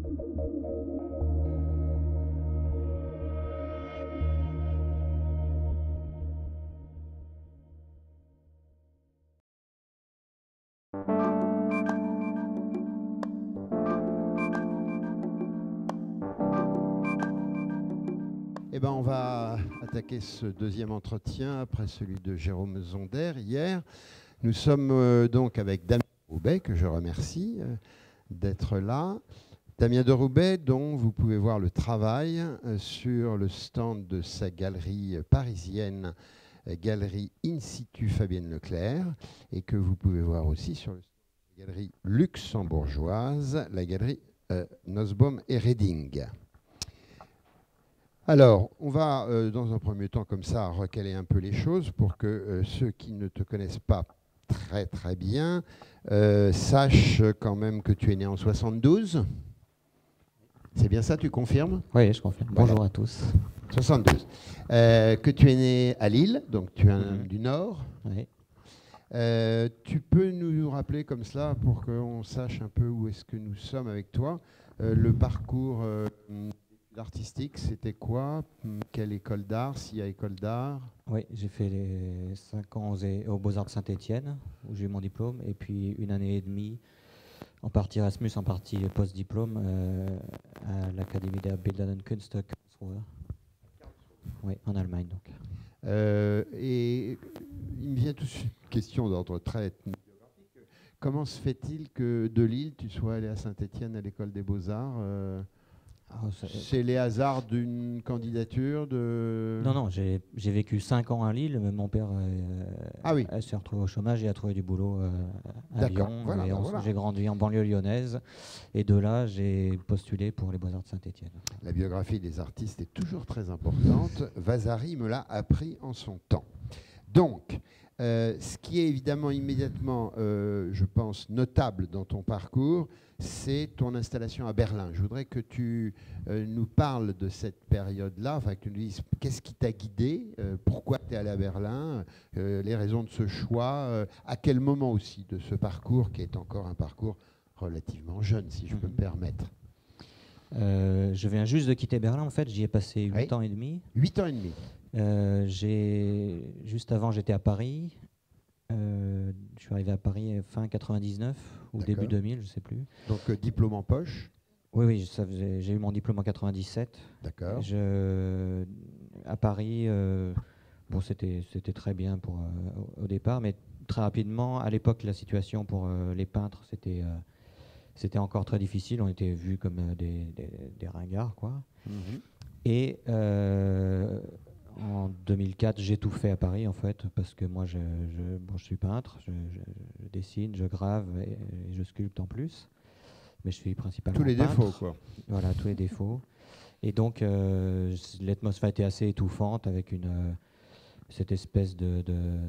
Eh ben, on va attaquer ce deuxième entretien après celui de Jérôme Zonder hier. Nous sommes donc avec Damien Roubaix, que je remercie d'être là. Damien de Roubaix, dont vous pouvez voir le travail sur le stand de sa galerie parisienne, Galerie In Situ Fabienne Leclerc, et que vous pouvez voir aussi sur le stand de la galerie luxembourgeoise, la galerie Nussbaum et Reding. Alors, on va dans un premier temps comme ça recaler un peu les choses pour que ceux qui ne te connaissent pas très bien sachent quand même que tu es né en 72. C'est bien ça, tu confirmes? Oui, je confirme. Voilà. Bonjour à tous. 72. Que tu es né à Lille, donc tu es un homme du Nord. Oui. Tu peux nous rappeler comme cela pour qu'on sache un peu où est-ce que nous sommes avec toi. Le parcours artistique, c'était quoi? Quelle école d'art? S'il y a école d'art? Oui, j'ai fait les 5 ans aux Beaux-Arts de Saint-Étienne, où j'ai eu mon diplôme, et puis 1 année et demie, en partie Erasmus, en partie post-diplôme, à l'Académie der Bildenden Künste Karlsruhe. Oui, en Allemagne donc. Et il me vient tout de suite une question d'ordre très biographique. Comment se fait-il que de Lille, tu sois allé à Saint-Étienne à l'école des Beaux-Arts? C'est les hasards d'une candidature de... Non, j'ai vécu 5 ans à Lille, mais mon père s'est retrouvé au chômage et a trouvé du boulot à Lyon. Voilà, et voilà. J'ai grandi en banlieue lyonnaise, et de là, j'ai postulé pour les Beaux-Arts de Saint-Étienne. La biographie des artistes est toujours très importante. Vasari me l'a appris en son temps. Donc, ce qui est évidemment immédiatement, je pense, notable dans ton parcours, c'est ton installation à Berlin. Je voudrais que tu nous parles de cette période-là, enfin que tu nous dises qu'est-ce qui t'a guidé, pourquoi tu es allé à Berlin, les raisons de ce choix, à quel moment aussi de ce parcours qui est encore un parcours relativement jeune, si je peux me permettre. Je viens juste de quitter Berlin, en fait, j'y ai passé 8 ans et demi. 8 ans et demi. Juste avant, j'étais à Paris. Je suis arrivé à Paris fin 99 ou début 2000, je ne sais plus. Donc diplôme en poche? Oui, j'ai eu mon diplôme en 97. D'accord. À Paris, bon, c'était très bien au départ, mais très rapidement, à l'époque, la situation pour les peintres, c'était encore très difficile. On était vus comme des ringards, quoi. Et en 2004, j'ai tout fait à Paris, en fait, parce que moi, je suis peintre, je dessine, je grave et je sculpte en plus. Mais je suis principalement tous les peintre. défauts, quoi. Voilà, tous les défauts. Et donc, l'atmosphère était assez étouffante avec cette espèce de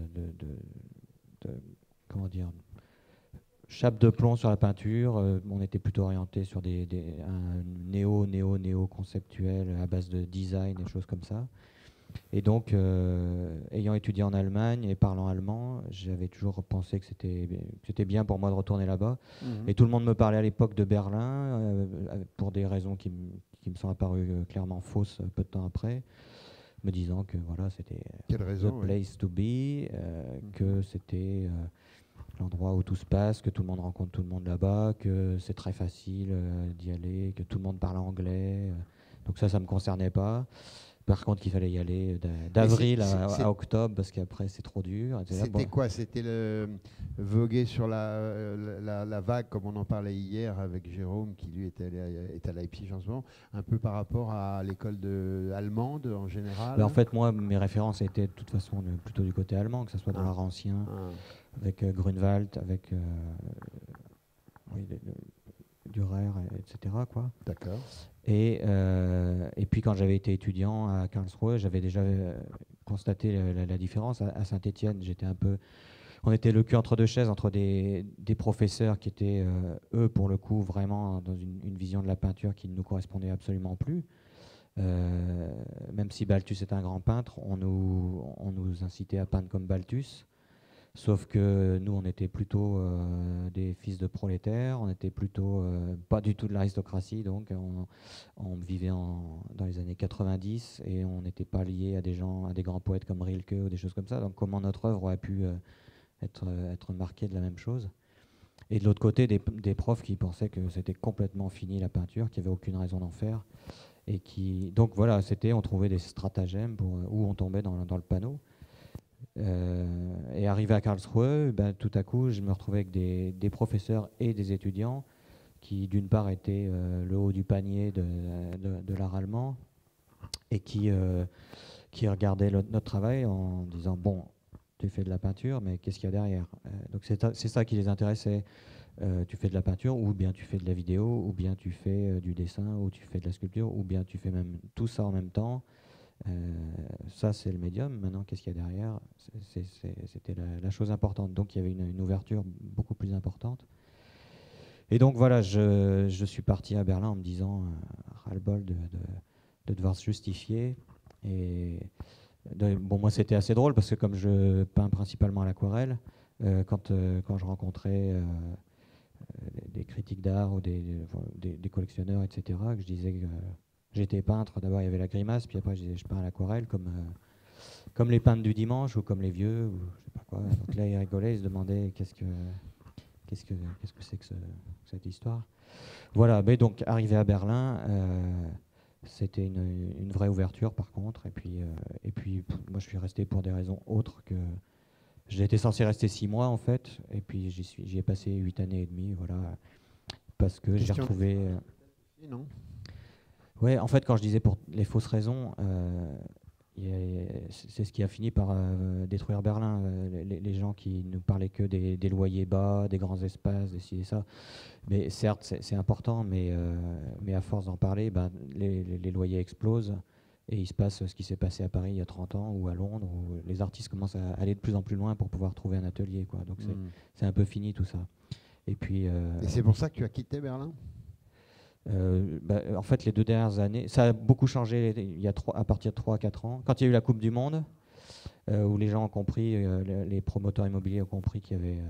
comment dire, chape de plomb sur la peinture. On était plutôt orienté sur un néo conceptuel à base de design et choses comme ça. Et donc, ayant étudié en Allemagne et parlant allemand, j'avais toujours pensé que c'était bien pour moi de retourner là-bas. Et tout le monde me parlait à l'époque de Berlin, pour des raisons qui me sont apparues clairement fausses peu de temps après, me disant que voilà, c'était the place to be, que c'était l'endroit où tout se passe, que tout le monde rencontre tout le monde là-bas, que c'est très facile d'y aller, que tout le monde parle anglais. Donc ça ne me concernait pas. Par contre, qu'il fallait y aller d'avril à octobre, parce qu'après, c'est trop dur. C'était quoi? C'était le voguer sur la vague, comme on en parlait hier avec Jérôme, qui lui est à Leipzig en ce moment, un peu par rapport à l'école allemande en général? En fait, moi, mes références étaient de toute façon plutôt du côté allemand, que ce soit dans l'art ancien, avec Grunewald, avec Dürer, etc. D'accord. Et puis quand j'avais été étudiant à Karlsruhe, j'avais déjà constaté la différence. À Saint-Étienne, on était le cul entre deux chaises, entre des professeurs qui étaient, eux, pour le coup, vraiment dans une vision de la peinture qui ne nous correspondait absolument plus. Même si Balthus est un grand peintre, on nous incitait à peindre comme Balthus, Sauf que nous, on était plutôt des fils de prolétaires, on était plutôt pas du tout de l'aristocratie, donc on vivait dans les années 90 et on n'était pas lié à des gens, à des grands poètes comme Rilke ou des choses comme ça. Donc comment notre œuvre aurait pu être marquée de la même chose? Et de l'autre côté, des profs qui pensaient que c'était complètement fini la peinture, qu'il n'y avait aucune raison d'en faire. Et donc voilà, on trouvait des stratagèmes où on tombait dans le panneau. Et arrivé à Karlsruhe, ben, tout à coup, je me retrouvais avec des professeurs et des étudiants qui, d'une part, étaient le haut du panier de l'art allemand et qui regardaient notre travail en disant bon, tu fais de la peinture, mais qu'est-ce qu'il y a derrière? Donc c'est ça qui les intéressait. Tu fais de la peinture, ou bien tu fais de la vidéo, ou bien tu fais du dessin, ou tu fais de la sculpture, ou bien tu fais même tout ça en même temps. Ça, c'est le médium. Maintenant, qu'est-ce qu'il y a derrière? C'était la chose importante. Donc, il y avait une ouverture beaucoup plus importante. Et donc, voilà, je suis parti à Berlin en me disant, ras-le-bol de devoir se justifier. Et bon, moi, c'était assez drôle parce que comme je peins principalement à l'aquarelle, quand je rencontrais des critiques d'art ou des collectionneurs, etc., que je disais que j'étais peintre, d'abord il y avait la grimace, puis après je peins à l'aquarelle comme les peintres du dimanche ou comme les vieux, ou je sais pas quoi. Donc là ils rigolaient, ils se demandaient qu'est-ce que c'est que cette histoire. Voilà, mais donc arrivé à Berlin, c'était une vraie ouverture par contre, et puis moi je suis resté pour des raisons autres que... J'étais censé rester 6 mois en fait, et puis j'y ai passé 8 années et demie, voilà, parce que j'ai retrouvé... non? Ouais, en fait, quand je disais pour les fausses raisons, c'est ce qui a fini par détruire Berlin. Les gens qui ne parlaient que des loyers bas, des grands espaces, des ci et ça. Mais certes, c'est important, mais à force d'en parler, ben, les loyers explosent. Et il se passe ce qui s'est passé à Paris il y a 30 ans ou à Londres, où les artistes commencent à aller de plus en plus loin pour pouvoir trouver un atelier, quoi. Donc c'est un peu fini tout ça. Et puis. Et c'est pour ça que tu as quitté Berlin? En fait, les 2 dernières années, ça a beaucoup changé à partir de 3 à 4 ans. Quand il y a eu la Coupe du Monde, où les gens ont compris, les promoteurs immobiliers ont compris qu'il y avait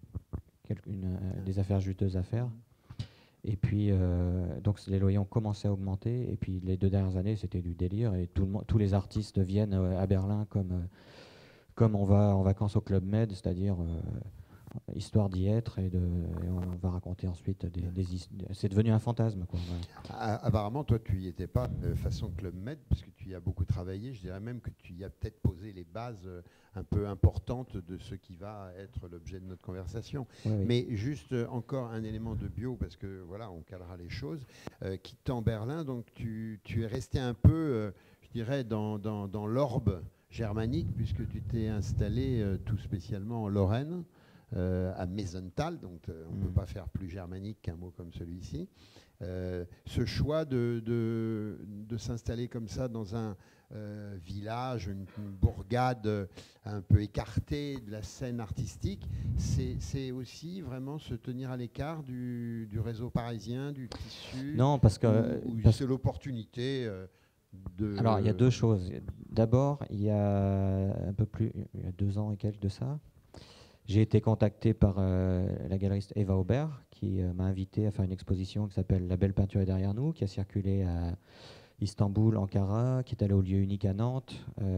des affaires juteuses à faire. Et puis, donc les loyers ont commencé à augmenter. Et puis, les 2 dernières années, c'était du délire. Et tous les artistes viennent à Berlin comme on va en vacances au Club Med, c'est-à-dire histoire d'y être. Et on va raconter ensuite c'est devenu un fantasme, quoi. Ouais. Apparemment, toi, tu n'y étais pas façon Club Med, parce que tu y as beaucoup travaillé. Je dirais même que tu y as peut-être posé les bases un peu importantes de ce qui va être l'objet de notre conversation. Oui. Mais juste encore un élément de bio, parce que voilà, on calera les choses. Quittant Berlin, donc tu es resté un peu, je dirais, dans l'orbe germanique, puisque tu t'es installé tout spécialement en Lorraine. À Meisenthal, donc on ne peut pas faire plus germanique qu'un mot comme celui-ci. Ce choix de s'installer comme ça dans un village, une bourgade un peu écartée de la scène artistique, c'est aussi vraiment se tenir à l'écart du réseau parisien, du tissu. Non, parce que c'est l'opportunité de... Alors, il y a 2 choses. D'abord, il y a 2 ans et quelques de ça, j'ai été contacté par la galeriste Eva Aubert, qui m'a invité à faire une exposition qui s'appelle La belle peinture est derrière nous, qui a circulé à Istanbul, Ankara, qui est allée au lieu unique à Nantes,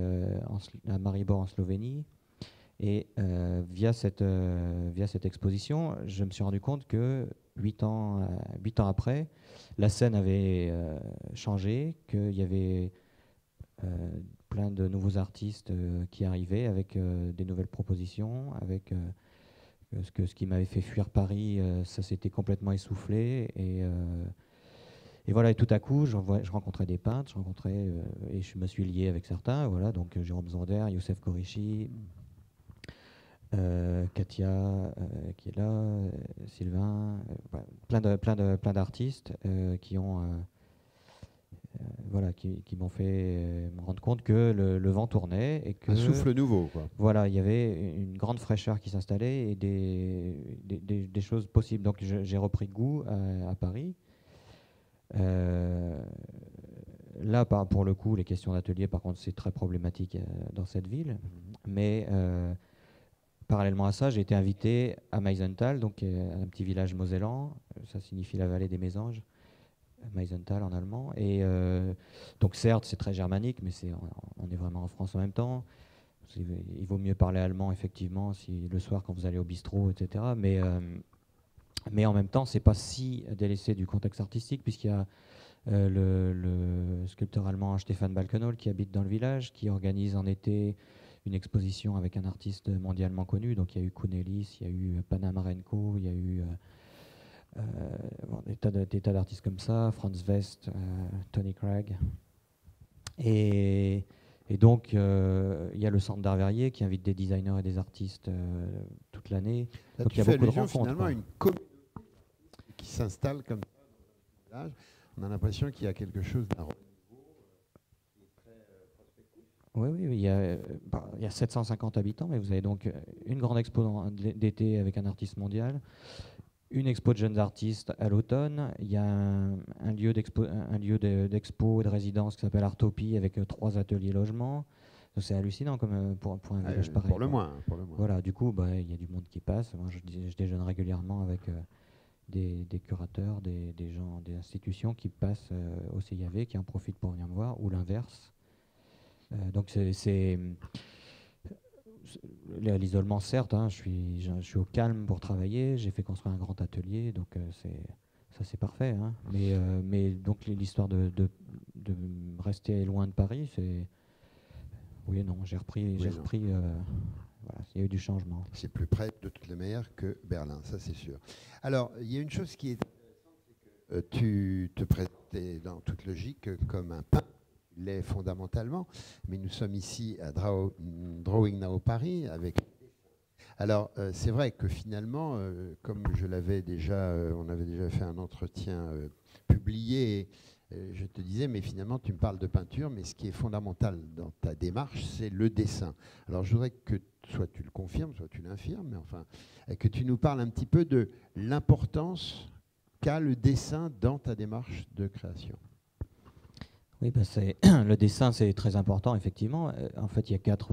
à Maribor en Slovénie. Et via cette exposition, je me suis rendu compte que 8 ans après, la scène avait changé, qu'il y avait plein de nouveaux artistes qui arrivaient avec des nouvelles propositions, avec ce qui m'avait fait fuir Paris, ça s'était complètement essoufflé. Et voilà, et tout à coup, je rencontrais des peintres, et je me suis lié avec certains. Voilà, donc Jérôme Zonder, Youssef Koreichi, Katia qui est là, Sylvain, plein d'artistes qui ont qui m'ont fait me rendre compte que le vent tournait et que un souffle nouveau, quoi. Voilà, il y avait une grande fraîcheur qui s'installait et des choses possibles. Donc j'ai repris goût à Paris. Là, pour le coup, les questions d'atelier, par contre, c'est très problématique dans cette ville. Mais parallèlement à ça, j'ai été invité à Meisenthal, donc un petit village mosellan, ça signifie la vallée des mésanges, Meisenthal en allemand. Et donc certes, c'est très germanique, mais on est vraiment en France en même temps. Il vaut mieux parler allemand, effectivement, si le soir quand vous allez au bistrot, etc. Mais en même temps, c'est pas si délaissé du contexte artistique, puisqu'il y a le sculpteur allemand Stefan Balkenhol qui habite dans le village, qui organise en été une exposition avec un artiste mondialement connu. Donc il y a eu Kunelis, il y a eu Panamarenko, il y a eu des tas d'artistes comme ça, Franz West, Tony Craig. Et donc il y a le Centre d'Art Verrier qui invite des designers et des artistes toute l'année. Là, donc tu il y a fais beaucoup de allusion rencontres. finalement à une communauté qui s'installe comme ça dans le village. On a l'impression qu'il y a quelque chose d'un Oui, il y a 750 habitants, mais vous avez donc une grande expo d'été avec un artiste mondial, une expo de jeunes artistes à l'automne, il y a un lieu d'expo et de résidence qui s'appelle Artopie avec 3 ateliers logements. C'est hallucinant comme pour un village pareil. Pour le moins. Voilà, du coup, il y a du monde qui passe. Moi, je déjeune régulièrement avec des curateurs, des gens, des institutions qui passent au CIAV, qui en profitent pour venir me voir, ou l'inverse. Donc l'isolement, certes, hein, je suis au calme pour travailler, j'ai fait construire un grand atelier, donc ça c'est parfait. Hein. Mais donc l'histoire de rester loin de Paris, c'est... Oui et non, j'ai repris... Voilà, il y a eu du changement. C'est plus près de toutes les manières que Berlin, ça c'est sûr. Alors, il y a une chose qui est intéressante, c'est que tu te présentais dans toute logique comme un peintre. L'est fondamentalement, mais nous sommes ici à Drawing Now Paris avec. Alors c'est vrai que finalement, comme je l'avais déjà, on avait déjà fait un entretien publié, je te disais, mais finalement tu me parles de peinture, mais ce qui est fondamental dans ta démarche, c'est le dessin. Alors je voudrais que soit tu le confirmes, soit tu l'infirmes, mais enfin que tu nous parles un petit peu de l'importance qu'a le dessin dans ta démarche de création. Oui, le dessin, c'est très important, effectivement. En fait, il y a quatre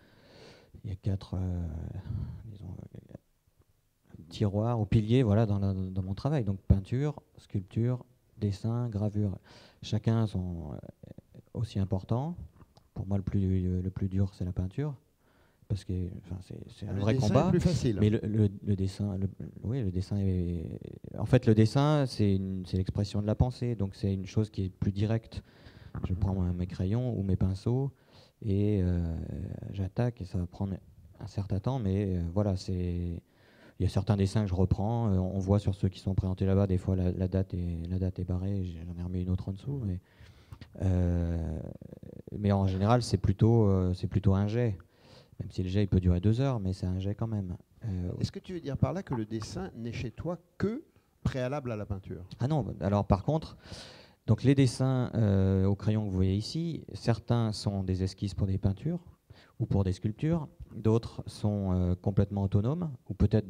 disons, tiroirs ou piliers, voilà, dans mon travail. Donc peinture, sculpture, dessin, gravure. Chacun sont aussi importants. Pour moi, le plus dur, c'est la peinture, parce que c'est un vrai combat. Est plus facile. Mais le dessin, le dessin est... En fait, le dessin, c'est l'expression de la pensée. Donc c'est une chose qui est plus directe. Je prends mes crayons ou mes pinceaux et j'attaque, et ça va prendre un certain temps, mais voilà, il y a certains dessins que je reprends. On voit sur ceux qui sont présentés là-bas, des fois la date est barrée, j'en ai remis une autre en dessous, mais en général c'est plutôt un jet, même si le jet il peut durer 2 heures, mais c'est un jet quand même. Est-ce que tu veux dire par là que le dessin n'est chez toi que préalable à la peinture? Ah non, alors par contre, donc les dessins au crayon que vous voyez ici, certains sont des esquisses pour des peintures ou pour des sculptures, d'autres sont complètement autonomes, ou peut-être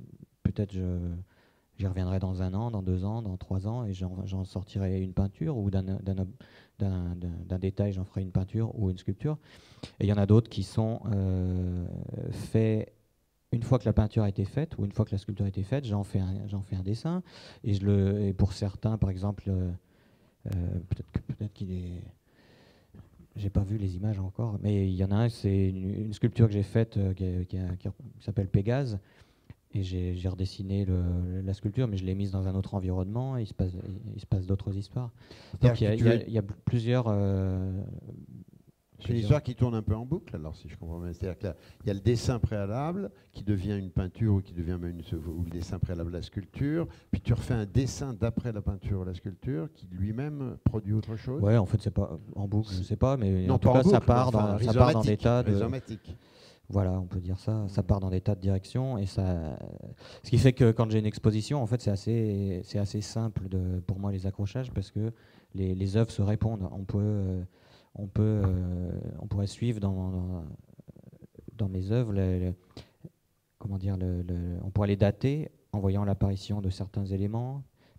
j'y reviendrai dans 1 an, dans 2 ans, dans 3 ans, et j'en sortirai une peinture, ou d'un détail j'en ferai une peinture ou une sculpture. Et il y en a d'autres qui sont faits une fois que la peinture a été faite, ou une fois que la sculpture a été faite, j'en fais un dessin, et pour certains, par exemple... peut-être qu'il est... J'ai pas vu les images encore, mais il y en a un, c'est une sculpture que j'ai faite qui s'appelle Pégase, et j'ai redessiné la sculpture, mais je l'ai mise dans un autre environnement, et il se passe d'autres histoires. Donc il y a plusieurs... C'est une histoire qui tourne un peu en boucle, alors, si je comprends bien. C'est-à-dire qu'il y a le dessin préalable qui devient une peinture, ou qui devient même ou le dessin préalable à la sculpture, puis tu refais un dessin d'après la peinture ou la sculpture qui lui-même produit autre chose. Ouais, en fait, c'est pas en boucle, je sais pas, mais non, en tout cas, ça part dans des tas de... Rhizomatique. Voilà, on peut dire ça. Ça part dans des tas de directions, et ça... Ce qui fait que quand j'ai une exposition, en fait, c'est assez simple pour moi, les accrochages, parce que les œuvres se répondent. On pourrait suivre dans mes œuvres, on pourrait les dater en voyant l'apparition de certains éléments,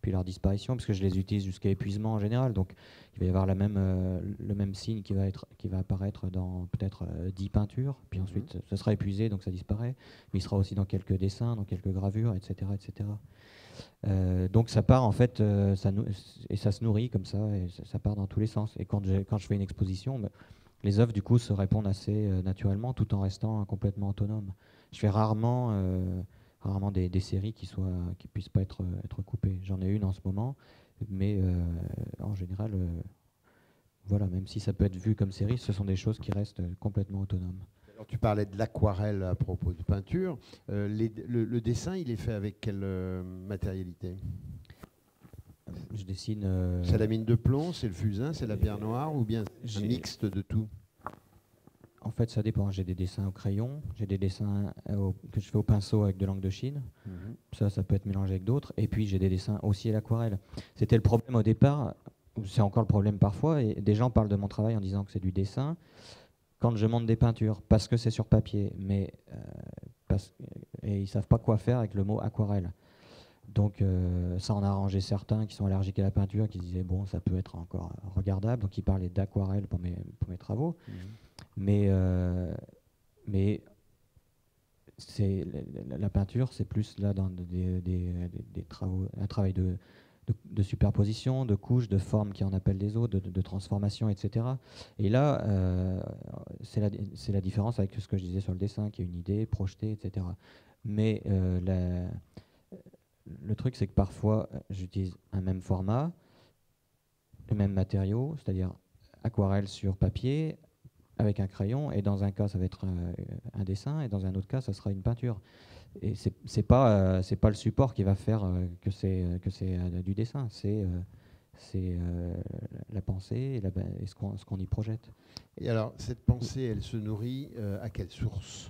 puis leur disparition, parce que je les utilise jusqu'à épuisement en général. Donc il va y avoir le même signe qui va apparaître dans peut-être 10 peintures, puis ensuite ce sera épuisé, donc ça disparaît. Mais il sera aussi dans quelques dessins, dans quelques gravures, etc. etc. Donc ça part en fait, et ça se nourrit comme ça, et ça part dans tous les sens. Et quand je fais une exposition, les œuvres du coup se répondent assez naturellement, tout en restant complètement autonomes. Je fais rarement des séries qui puissent pas être coupées. J'en ai une en ce moment, mais en général, voilà, même si ça peut être vu comme série, ce sont des choses qui restent complètement autonomes. Alors, tu parlais de l'aquarelle à propos de peinture. Le dessin, il est fait avec quelle matérialité? Je dessine. C'est la mine de plomb, c'est le fusain, c'est la pierre noire, ou bien un mixte de tout? En fait, ça dépend. J'ai des dessins au crayon, j'ai des dessins que je fais au pinceau avec de l'encre de Chine. Ça peut être mélangé avec d'autres. Et puis, j'ai des dessins aussi à l'aquarelle. C'était le problème au départ, c'est encore le problème parfois, et des gens parlent de mon travail en disant que c'est du dessin quand je monte des peintures, parce que c'est sur papier, et ils ne savent pas quoi faire avec le mot aquarelle. Donc ça en a arrangé certains qui sont allergiques à la peinture, qui disaient bon, ça peut être encore regardable, donc ils parlaient d'aquarelle pour mes travaux. Mais la peinture, c'est plus là dans des travaux, un travail de superposition, de couches, de formes qui en appellent des autres, de transformation, etc. Et là, c'est la différence avec ce que je disais sur le dessin, qui est une idée projetée, etc. Mais le truc, c'est que parfois, j'utilise un même format, le même matériau, c'est-à-dire aquarelle sur papier, avec un crayon, et dans un cas, ça va être un dessin, et dans un autre cas, ça sera une peinture. Et c'est pas le support qui va faire que c'est du dessin, c'est la pensée et ce qu'on y projette. Et alors, cette pensée, elle se nourrit à quelle source?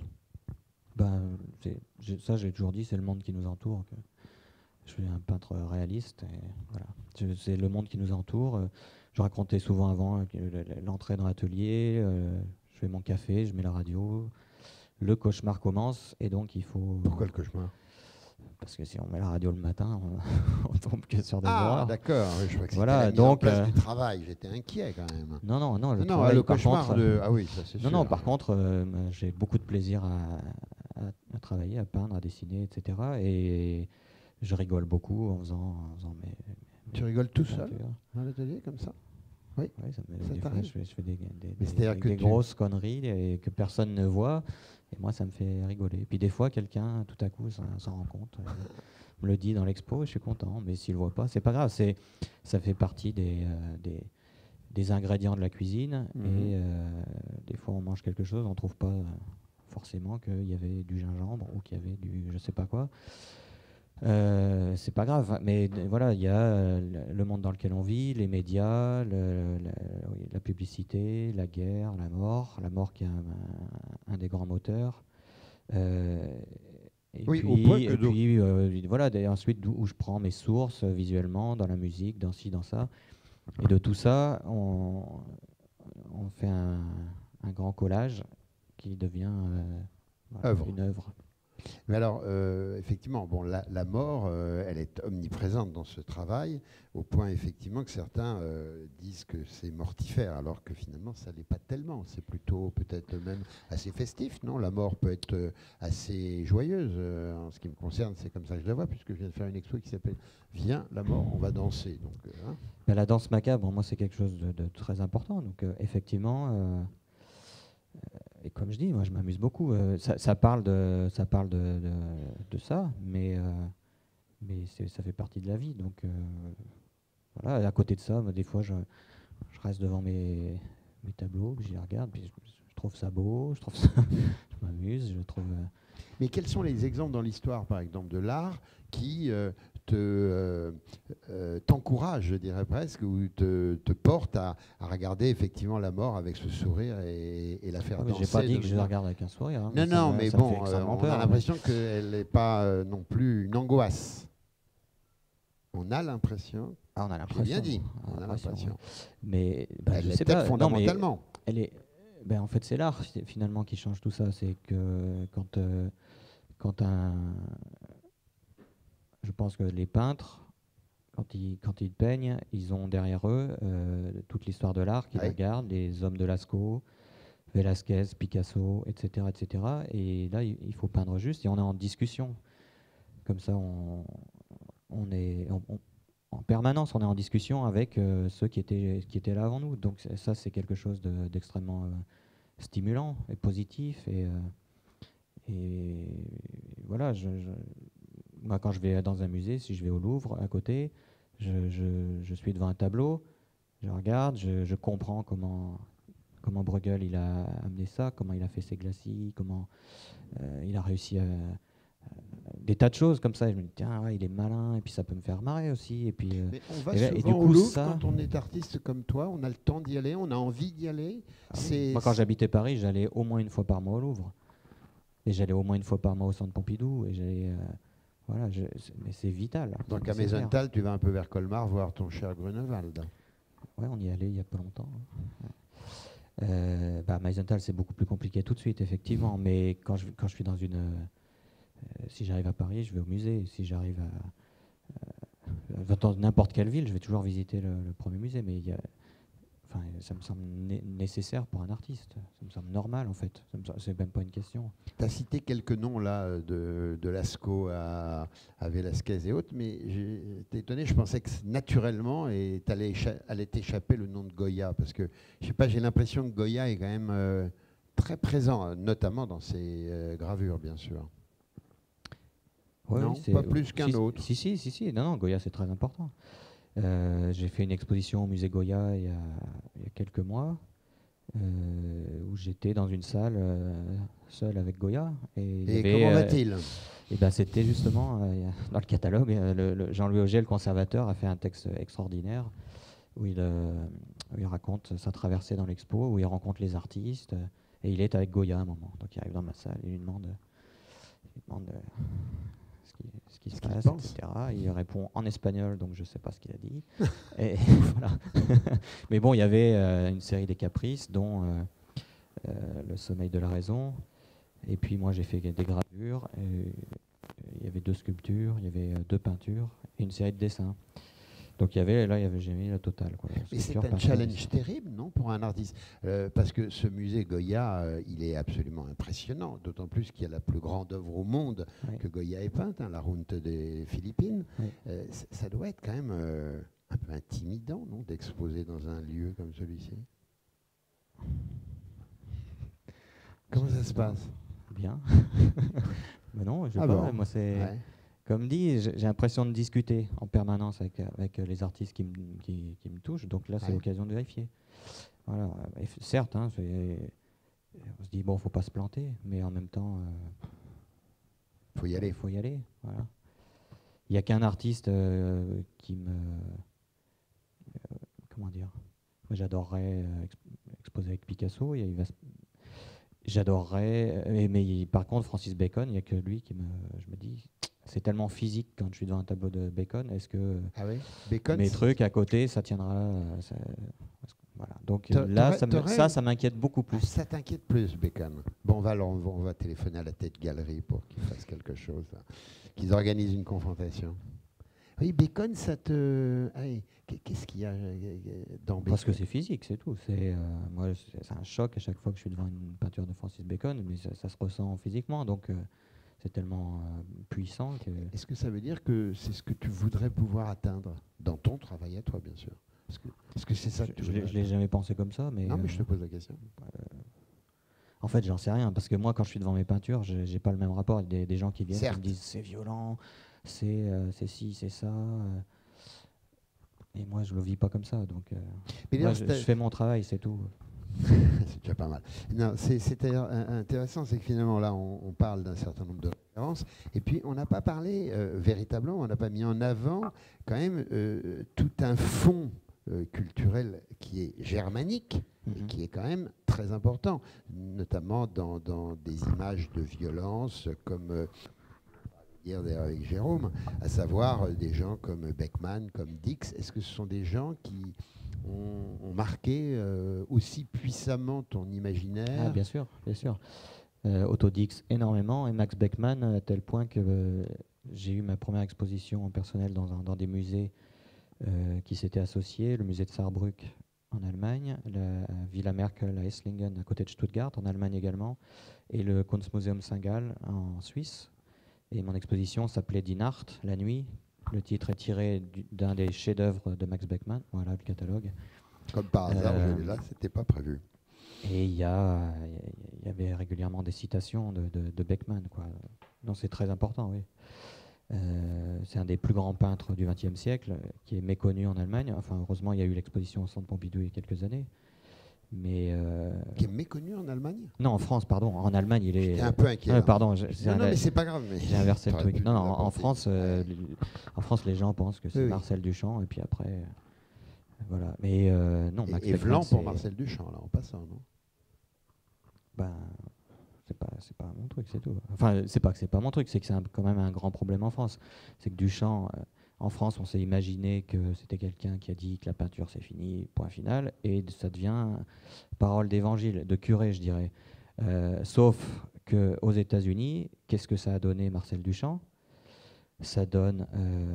Ça, j'ai toujours dit, c'est le monde qui nous entoure. Je suis un peintre réaliste, et voilà. C'est le monde qui nous entoure. Je racontais souvent avant l'entrée dans l'atelier, je fais mon café, je mets la radio, le cauchemar commence, et donc il faut... Pourquoi le cauchemar? Parce que si on met la radio le matin, on tombe que sur des horreurs. Ah, d'accord, je crois que voilà, c'était la mise en place du travail, j'étais inquiet quand même. Non, le travail, le par cauchemar contre, ah oui, ça c'est sûr. Non, par contre, j'ai beaucoup de plaisir à travailler, à peindre, à dessiner, etc. Et je rigole beaucoup en faisant Tu rigoles tout seul dans l'atelier comme ça? Oui, des fois, je fais des grosses conneries et que personne ne voit, et moi ça me fait rigoler. Et puis des fois, quelqu'un tout à coup s'en rend compte, me le dit dans l'expo, et je suis content, mais s'il ne le voit pas, c'est pas grave, ça fait partie des ingrédients de la cuisine, et des fois on mange quelque chose, on ne trouve pas forcément qu'il y avait du gingembre ou qu'il y avait du je sais pas quoi. C'est pas grave, mais voilà, il y a le monde dans lequel on vit, les médias, la publicité, la guerre, la mort qui est un des grands moteurs. Et puis voilà, ensuite où je prends mes sources visuellement, dans la musique, dans ci, dans ça. Et de tout ça, on fait un grand collage qui devient une œuvre. Mais alors, effectivement, bon, la mort, elle est omniprésente dans ce travail, au point effectivement que certains disent que c'est mortifère, alors que finalement, ça l'est pas tellement. C'est plutôt peut-être même assez festif, non? La mort peut être assez joyeuse. En ce qui me concerne, c'est comme ça que je la vois, puisque je viens de faire une expo qui s'appelle « Viens, la mort, on va danser ». Donc, la danse macabre, moi, c'est quelque chose de très important. Donc, effectivement... et comme je dis, moi je m'amuse beaucoup. Ça parle de ça, mais ça fait partie de la vie. Donc voilà. Et à côté de ça, des fois je reste devant mes tableaux, j'y regarde, puis je trouve ça beau, je m'amuse, je trouve. Mais quels sont les exemples dans l'histoire, par exemple, de l'art qui t'encourage, je dirais presque, ou te porte à regarder effectivement la mort avec ce sourire et la faire danser? J'ai pas dit que je la regarde avec un sourire. Hein, non, mais bon, on a l'impression qu'elle n'est pas non plus une angoisse. On a l'impression. On a l'impression. J'ai bien dit. On a l'impression. Mais elle est peut-être fondamentalement. Elle est. En fait, c'est l'art finalement qui change tout ça. C'est que quand je pense que les peintres, quand ils peignent, ils ont derrière eux toute l'histoire de l'art qu'ils Ouais. regardent, les hommes de Lascaux, Velázquez, Picasso, etc., etc. Et là, il faut peindre juste et on est en discussion. Comme ça, on est en permanence, on est en discussion avec ceux qui étaient là avant nous. Donc ça, c'est quelque chose d'extrêmement stimulant et positif. Et voilà, moi, quand je vais dans un musée, si je vais au Louvre, à côté, je suis devant un tableau, je regarde, je comprends comment Bruegel il a amené ça, comment il a fait ses glacis, comment il a réussi à des tas de choses comme ça. Et je me dis tiens, ouais, il est malin, et puis ça peut me faire marrer aussi. Et puis Mais on va et souvent du au coup Louvre ça. quand on est artiste comme toi, on a le temps d'y aller, on a envie d'y aller. Moi, quand j'habitais Paris, j'allais au moins une fois par mois au Louvre, et j'allais au moins une fois par mois au Centre Pompidou, et j'allais voilà, mais c'est vital. Donc c'est à clair. Meisenthal, tu vas un peu vers Colmar voir ton cher Grunewald. Ouais, on y allait il y a pas longtemps. Meisenthal, c'est beaucoup plus compliqué tout de suite, effectivement. Mais quand je suis dans une. Si j'arrive à Paris, je vais au musée. Si j'arrive dans n'importe quelle ville, je vais toujours visiter le premier musée. Mais ça me semble nécessaire pour un artiste. Ça me semble normal, en fait. C'est même pas une question. Tu as cité quelques noms là de Lascaux à Velázquez et autres, mais j'étais étonné, je pensais que naturellement allait t'échapper le nom de Goya, parce que je sais pas, j'ai l'impression que Goya est quand même très présent, notamment dans ses gravures, bien sûr. Ouais, Non, oui, pas plus qu'un autre. Si. Non, Goya, c'est très important. J'ai fait une exposition au musée Goya il y a quelques mois, où j'étais dans une salle seul avec Goya. Et comment va-t-il? C'était justement dans le catalogue, Jean-Louis Auger, le conservateur, a fait un texte extraordinaire où il raconte sa traversée dans l'expo, où il rencontre les artistes, et il est avec Goya à un moment. Donc il arrive dans ma salle, il lui demande ce qui se passe, etc. Il répond en espagnol, donc je ne sais pas ce qu'il a dit. Et voilà. Mais bon, il y avait une série des caprices, dont Le sommeil de la raison. Et puis moi, j'ai fait des gravures. Il y avait 2 sculptures, il y avait 2 peintures et une série de dessins. Donc j'ai mis la totale. Mais c'est un challenge terrible, non, pour un artiste, parce que ce musée Goya, il est absolument impressionnant, d'autant plus qu'il y a la plus grande œuvre au monde que Goya ait peinte, la Runte des Philippines. Oui. Ça doit être quand même un peu intimidant, non, d'exposer dans un lieu comme celui-ci. Comment ça se passe? Bien. Mais non, je sais pas. Bon. Moi, c'est... Ouais. Comme dit, j'ai l'impression de discuter en permanence avec les artistes qui me touchent. Donc là, c'est l'occasion de vérifier. Voilà. Et certes, on se dit, bon, faut pas se planter, mais en même temps, faut y aller. Faut y aller. Voilà. Il n'y a qu'un artiste qui me... comment dire? Moi, j'adorerais exposer avec Picasso. J'adorerais, mais par contre, Francis Bacon, il n'y a que lui je me dis... C'est tellement physique quand je suis devant un tableau de Bacon. Est-ce que Bacon, mes trucs à côté, ça tiendra voilà. Donc là, ça m'inquiète beaucoup plus. Ah, ça t'inquiète plus, Bacon. Bon, on va téléphoner à la Tate Gallery pour qu'ils fassent quelque chose, qu'ils organisent une confrontation. Oui, Bacon, ça te... Qu'est-ce qu'il y a dans Bacon? Parce que c'est physique, c'est tout. Moi, c'est un choc à chaque fois que je suis devant une peinture de Francis Bacon, mais ça se ressent physiquement. Donc... c'est tellement puissant que... Est-ce que ça veut dire que c'est ce que tu voudrais pouvoir atteindre dans ton travail à toi, bien sûr? Est-ce que c'est ça que tu voudrais? Je l'ai jamais pensé comme ça, mais... Non, mais je te pose la question. En fait, j'en sais rien, parce que moi, quand je suis devant mes peintures, j'ai pas le même rapport avec des gens qui viennent Certes. qui me disent c'est violent, c'est ci, c'est ça. Et moi, je le vis pas comme ça, donc je fais mon travail, c'est tout. C'est déjà pas mal. Non, c'est intéressant, c'est que finalement là, on parle d'un certain nombre de références, et puis on n'a pas parlé véritablement, on n'a pas mis en avant quand même tout un fond culturel qui est germanique, et qui est quand même très important, notamment dans des images de violence comme hier d'ailleurs avec Jérôme, à savoir des gens comme Beckmann, comme Dix. Est-ce que ce sont des gens qui ont marqué aussi puissamment ton imaginaire? Bien sûr, bien sûr. Otto Dix énormément, et Max Beckmann à tel point que j'ai eu ma première exposition en personnel dans des musées qui s'étaient associés, le musée de Saarbrück en Allemagne, la Villa Merkel à Esslingen à côté de Stuttgart en Allemagne également, et le Kunstmuseum Saint-Gall en Suisse. Et mon exposition s'appelait Die Nacht, la nuit. Le titre est tiré d'un des chefs-d'œuvre de Max Beckmann. Voilà le catalogue. Comme par hasard, je l'ai là, c'était pas prévu. Et il y avait régulièrement des citations de Beckmann, quoi. Non, c'est très important, oui. C'est un des plus grands peintres du XXe siècle, qui est méconnu en Allemagne. Enfin, heureusement, il y a eu l'exposition au Centre Pompidou il y a quelques années. Mais qui est méconnu en Allemagne? Non, en France, pardon. En Allemagne, il est. J'étais un peu inquiet. Pardon, non, mais c'est pas grave. J'ai inversé le truc. Non, en France, les gens pensent que c'est oui. Marcel Duchamp, et puis après, voilà. Mais non, Max et Beckmann, Vlan pour Marcel Duchamp, là, en passant, non? Ben, c'est pas mon truc, c'est tout. Enfin, c'est pas que c'est pas mon truc, c'est que c'est quand même un grand problème en France. C'est que Duchamp, en France, on s'est imaginé que c'était quelqu'un qui a dit que la peinture c'est fini, point final, et ça devient parole d'évangile, de curé, je dirais. Sauf qu'aux États-Unis, qu'est-ce que ça a donné Marcel Duchamp? Ça donne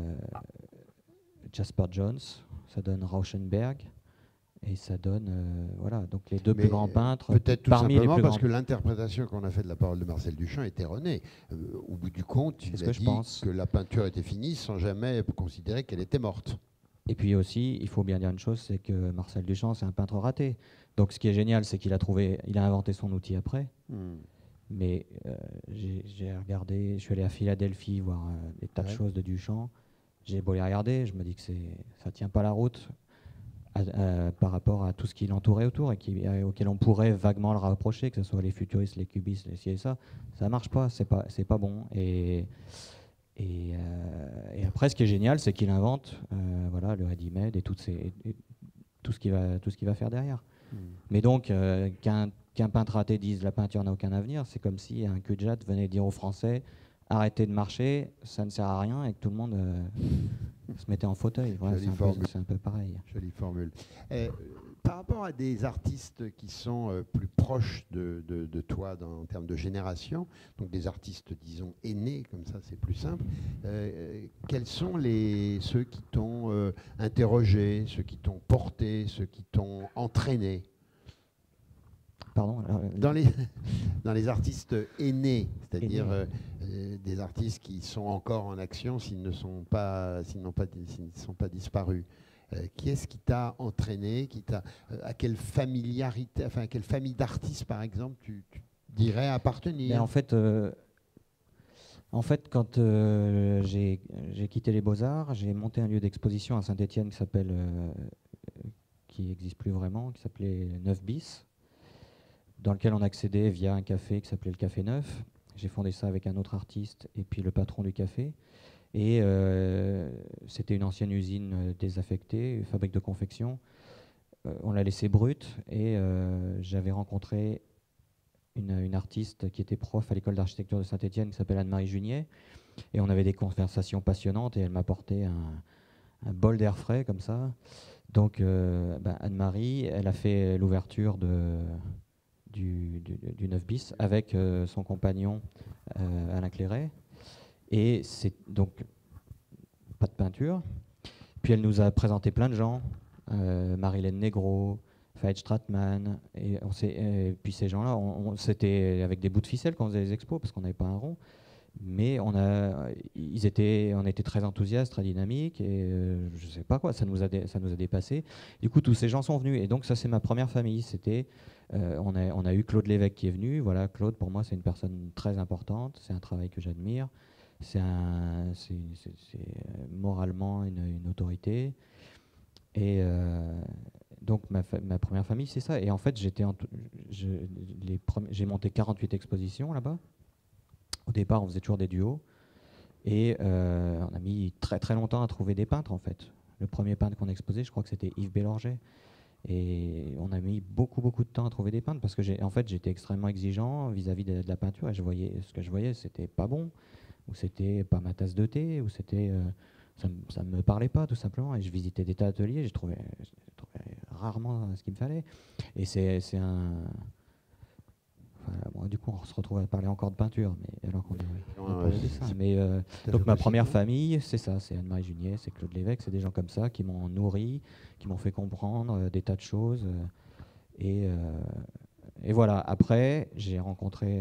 Jasper Johns, ça donne Rauschenberg. Et ça donne, voilà, donc les deux plus grands peintres. Peut-être tout parmi simplement les plus parce grands... que l'interprétation qu'on a faite de la parole de Marcel Duchamp est erronée. Au bout du compte, il a dit que la peinture était finie sans jamais considérer qu'elle était morte. Et puis aussi, il faut bien dire une chose, c'est que Marcel Duchamp, c'est un peintre raté. Donc ce qui est génial, c'est qu'il a inventé son outil après. Mais j'ai regardé, je suis allé à Philadelphie voir des tas de choses de Duchamp. J'ai beau les regarder, je me dis que ça tient pas la route. Par rapport à tout ce qui l'entourait autour et auquel on pourrait vaguement le rapprocher, que ce soit les futuristes, les cubistes, les ci et ça marche pas, c'est pas bon. Et après, ce qui est génial, c'est qu'il invente, voilà, le ready-made et tout ce qu'il va faire derrière. Mais donc, qu'un peintre raté dise la peinture n'a aucun avenir, c'est comme si un cul-de-jatte venait dire aux Français arrêtez de marcher, ça ne sert à rien, et que tout le monde se mettait en fauteuil. Voilà, c'est un peu pareil. Jolie formule. Par rapport à des artistes qui sont plus proches de toi en termes de génération, donc des artistes, disons, aînés, comme ça c'est plus simple, quels sont ceux qui t'ont interrogé, ceux qui t'ont porté, ceux qui t'ont entraîné? Pardon, dans les artistes aînés, c'est-à-dire des artistes qui sont encore en action s'ils ne sont pas disparus. Qui est-ce qui t'a entraîné, à quelle familiarité, enfin à quelle famille d'artistes par exemple tu dirais appartenir? Mais en fait, quand j'ai quitté les Beaux-Arts, j'ai monté un lieu d'exposition à Saint-Étienne qui n'existe plus vraiment, qui s'appelait 9 bis. Dans lequel on accédait via un café qui s'appelait le Café Neuf. J'ai fondé ça avec un autre artiste et puis le patron du café. Et c'était une ancienne usine désaffectée, une fabrique de confection. On l'a laissée brute et j'avais rencontré une artiste qui était prof à l'école d'architecture de Saint-Étienne qui s'appelle Anne-Marie Junier. Et on avait des conversations passionnantes et elle m'apportait un bol d'air frais comme ça. Donc Anne-Marie, elle a fait l'ouverture du 9 bis avec son compagnon Alain Clairet, et c'est donc pas de peinture. Puis elle nous a présenté plein de gens, Marilène Negro, Fayette Stratman, et puis ces gens-là, c'était avec des bouts de ficelle qu'on faisait les expos parce qu'on n'avait pas un rond, mais on était très enthousiastes, très dynamiques, et je sais pas quoi, ça nous a dépassé. Du coup, tous ces gens sont venus, et donc ça c'est ma première famille. On a eu Claude Lévesque qui est venu. Voilà, Claude, pour moi, c'est une personne très importante. C'est un travail que j'admire. C'est moralement une autorité. Et donc, ma première famille, c'est ça. Et en fait, j'ai monté 48 expositions là-bas. Au départ, on faisait toujours des duos. Et on a mis très très longtemps à trouver des peintres, en fait. Le premier peintre qu'on a exposé, je crois que c'était Yves Bélorget. Et on a mis beaucoup de temps à trouver des peintres parce que j'étais extrêmement exigeant vis-à-vis de la peinture, et ce que je voyais c'était pas bon, ou c'était pas ma tasse de thé, ou c'était ça me parlait pas tout simplement. Et je visitais des tas d'ateliers, je trouvais rarement ce qu'il me fallait. Et Enfin, bon, du coup, on se retrouve à parler encore de peinture, mais alors qu'on Ouais, parlait de dessin. Mais, donc ma première famille, c'est ça, c'est Anne-Marie Junier, c'est Claude Lévesque, c'est des gens comme ça qui m'ont nourri, qui m'ont fait comprendre des tas de choses. Et, euh, et voilà, après, j'ai rencontré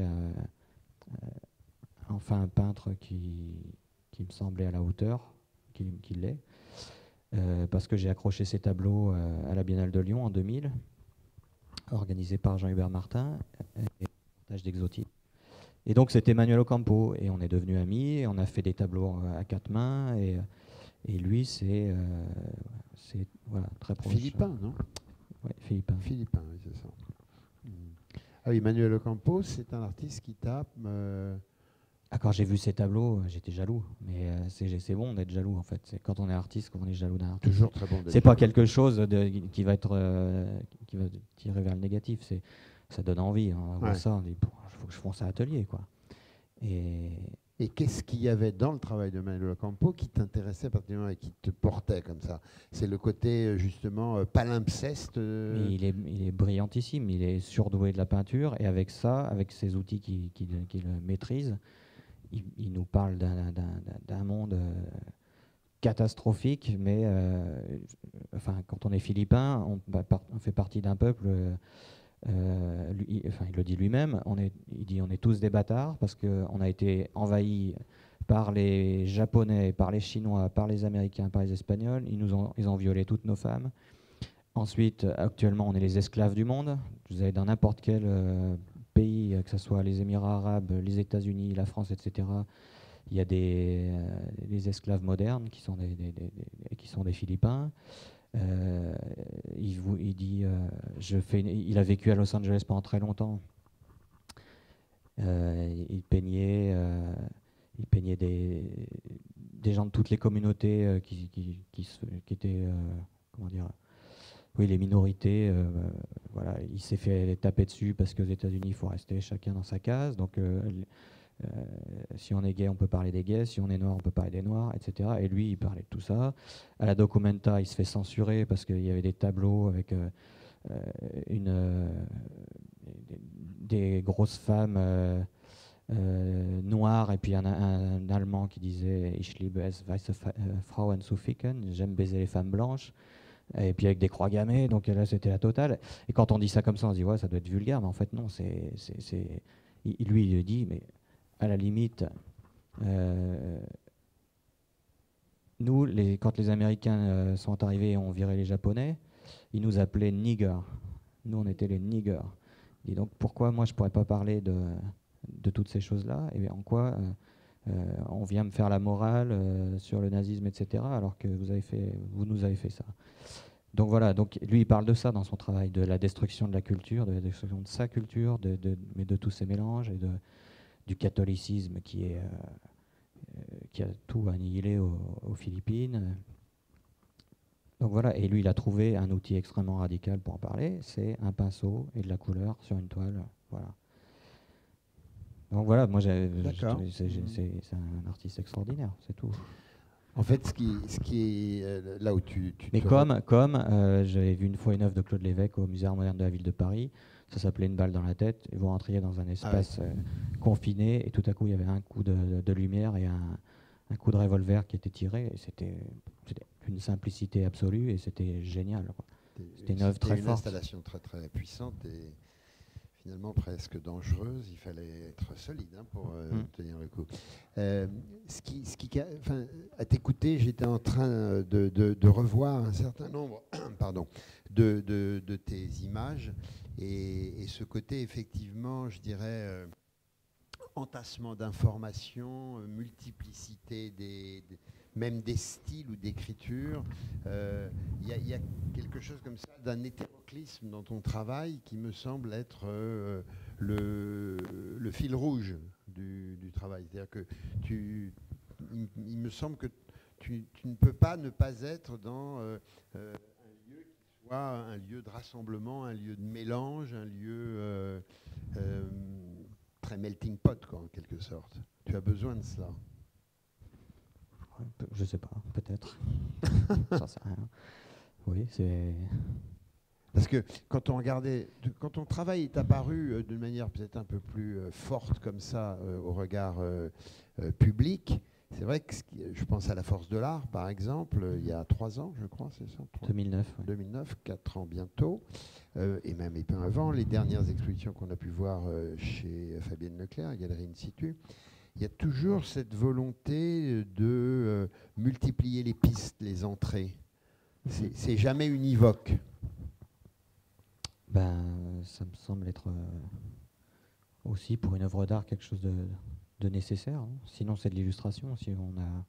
enfin un peintre qui me semblait à la hauteur, qui l'est, parce que j'ai accroché ses tableaux à la Biennale de Lyon en 2000, organisé par Jean-Hubert Martin, et reportage d'Exotique. Et donc c'était Manuel Ocampo, et on est devenus amis, et on a fait des tableaux à quatre mains, et lui c'est voilà, très proche. Philippin, non? Ouais, Philippin. Philippin, oui, c'est ça. Ah oui, Manuel Ocampo, c'est un artiste qui tape. Ah, quand j'ai vu ces tableaux, j'étais jaloux. Mais c'est bon d'être jaloux en fait. C'est quand on est artiste, qu'on est jaloux d'un artiste. Toujours très bon. C'est pas quelque chose qui va qui va tirer vers le négatif. Ça donne envie. Hein. On voit ça, on dit, il faut que je fonce à l'atelier, quoi. Et qu'est-ce qu'il y avait dans le travail de Manuel Ocampo qui t'intéressait particulièrement et qui te portait comme ça? C'est le côté justement palimpseste. Il est brillantissime. Il est surdoué de la peinture et avec ça, avec ces outils qu'il le maîtrise, il nous parle d'un monde catastrophique, mais enfin, quand on est philippin, on fait partie d'un peuple. Il le dit lui-même. Il dit on est tous des bâtards parce qu'on a été envahis par les Japonais, par les Chinois, par les Américains, par les Espagnols. Ils ont violé toutes nos femmes. Ensuite, actuellement, on est les esclaves du monde. Vous allez dans n'importe quel pays, que ce soit les Émirats arabes, les États-Unis, la France, etc. Il y a des esclaves modernes qui sont des Philippins. Il dit, il a vécu à Los Angeles pendant très longtemps. Il peignait des gens de toutes les communautés qui étaient, comment dire, oui, les minorités. Voilà, il s'est fait taper dessus parce qu'aux États-Unis, il faut rester chacun dans sa case. Donc si on est gay, on peut parler des gays, si on est noir, on peut parler des noirs, etc. Et lui, il parlait de tout ça. À la Documenta, il se fait censurer parce qu'il y avait des tableaux avec des grosses femmes noires et puis un Allemand qui disait « Ich liebe es, weiße Frauen zu ficken », j'aime baiser les femmes blanches. Et puis avec des croix gammées, donc là c'était la totale. Et quand on dit ça comme ça, on se dit ouais, ça doit être vulgaire, mais en fait non, lui il dit, mais à la limite, nous, quand les Américains sont arrivés et ont viré les Japonais, ils nous appelaient nigger. Nous, on était les niggers. Et donc, pourquoi moi, je ne pourrais pas parler de toutes ces choses-là? Et en quoi on vient me faire la morale sur le nazisme, etc., alors que vous nous avez fait ça. Donc voilà, donc lui, il parle de ça dans son travail, de la destruction de la culture, de la destruction de sa culture, mais de tous ces mélanges et du catholicisme qui a tout annihilé aux Philippines. Donc voilà, et lui, il a trouvé un outil extrêmement radical pour en parler, c'est un pinceau et de la couleur sur une toile. Voilà. Donc voilà, moi, c'est un artiste extraordinaire, c'est tout. En fait, ce qui est là où tu mais comme j'avais vu une fois une œuvre de Claude Lévesque au Musée d'Art moderne de la ville de Paris, ça s'appelait Une balle dans la tête, et vous rentriez dans un espace confiné, et tout à coup, il y avait un coup de lumière et un coup de revolver qui était tiré, et c'était une simplicité absolue, et c'était génial. C'était une œuvre très forte. Une installation très très puissante et finalement presque dangereuse. Il fallait être solide pour tenir le coup. À t'écouter, j'étais en train de revoir un certain nombre de tes images et ce côté effectivement, je dirais, entassement d'informations, multiplicité même des styles ou d'écriture. Il y a quelque chose comme ça d'un hétéroclisme dans ton travail qui me semble être le fil rouge du travail. C'est-à-dire que il me semble que tu ne peux pas ne pas être dans un lieu qui soit un lieu de rassemblement, un lieu de mélange, un lieu très melting pot, quoi, en quelque sorte. Tu as besoin de cela. Je sais pas, peut-être. Ça sert à rien. Oui, c'est. Parce que quand quand ton travail est apparu d'une manière peut-être un peu plus forte comme ça au regard public, c'est vrai que je pense à La Force de l'Art, par exemple, il y a 3 ans, je crois, c'est ça 2009. Ouais. 2009, 4 ans bientôt, et même un peu avant, les dernières expositions qu'on a pu voir chez Fabienne Leclerc, Galerie In Situ, il y a toujours cette volonté de multiplier les pistes, les entrées. C'est jamais univoque. Ben, ça me semble être aussi pour une œuvre d'art quelque chose de nécessaire. Hein. Sinon, c'est de l'illustration. Si on a,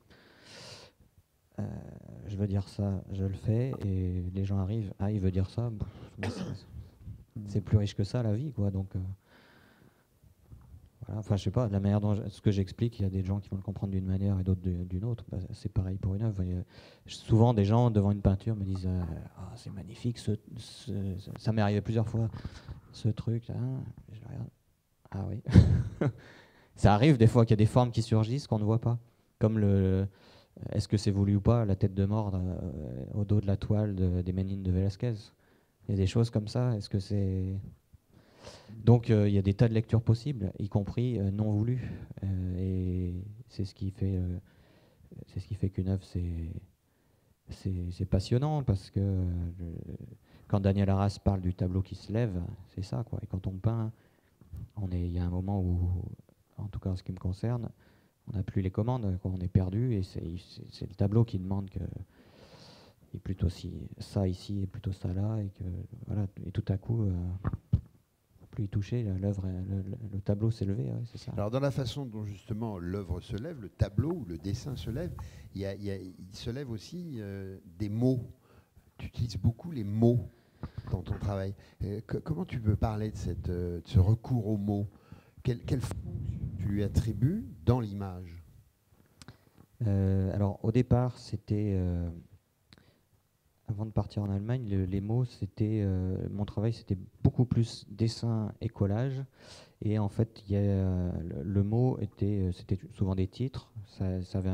je veux dire ça, je le fais, et les gens arrivent. Ah, il veut dire ça. C'est plus riche que ça la vie, quoi. Donc, voilà. Enfin, je sais pas. La manière dont ce que j'explique, il y a des gens qui vont le comprendre d'une manière et d'autres d'une autre. Ben, c'est pareil pour une œuvre. Souvent, des gens devant une peinture me disent ah, c'est magnifique. Ça m'est arrivé plusieurs fois. Ce truc, là, je regarde. Ah oui. Ça arrive des fois qu'il y a des formes qui surgissent qu'on ne voit pas. Comme est-ce que c'est voulu ou pas, la tête de mort au dos de la toile des Ménines de Velázquez. Il y a des choses comme ça. Est-ce que c'est... Donc il y a des tas de lectures possibles, y compris non voulues. Et c'est ce qui fait qu'une œuvre, c'est passionnant, parce que quand Daniel Arras parle du tableau qui se lève, c'est ça, quoi. Et quand on peint, il y a un moment où, en tout cas en ce qui me concerne, on n'a plus les commandes, quoi. On est perdu, et c'est le tableau qui demande que il est plutôt ça ici et plutôt ça là, et que voilà, et tout à coup, plus il touchait, l'œuvre, le tableau s'est levé, ouais, c'est ça. Alors dans la façon dont justement l'œuvre se lève, le tableau ou le dessin se lève, il se lève aussi des mots. Tu utilises beaucoup les mots dans ton travail. Comment tu peux parler de ce recours aux mots? Quelle fonction tu lui attribues dans l'image? Alors au départ, c'était avant de partir en Allemagne, les mots, c'était mon travail, c'était beaucoup plus dessin et collage. Et en fait, le mot c'était souvent des titres. Ça avait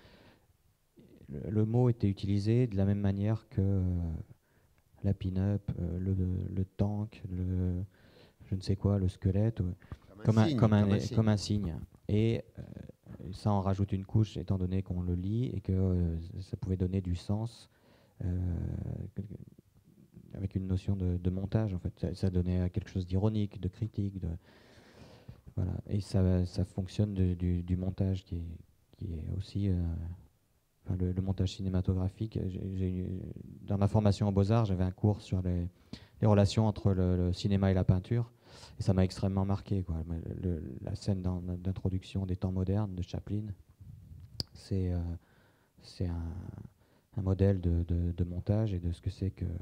le mot était utilisé de la même manière que la pin-up, le tank, je ne sais quoi, le squelette, comme un signe. Et ça en rajoute une couche, étant donné qu'on le lit et que ça pouvait donner du sens avec une notion de montage. En fait, ça donnait quelque chose d'ironique, de critique, voilà. Et ça fonctionne du montage qui est aussi le montage cinématographique. Dans ma formation en Beaux-Arts, j'avais un cours sur les relations entre le cinéma et la peinture, et ça m'a extrêmement marqué, quoi. La scène d'introduction des temps modernes de Chaplin, c'est un modèle de montage et de ce que c'est que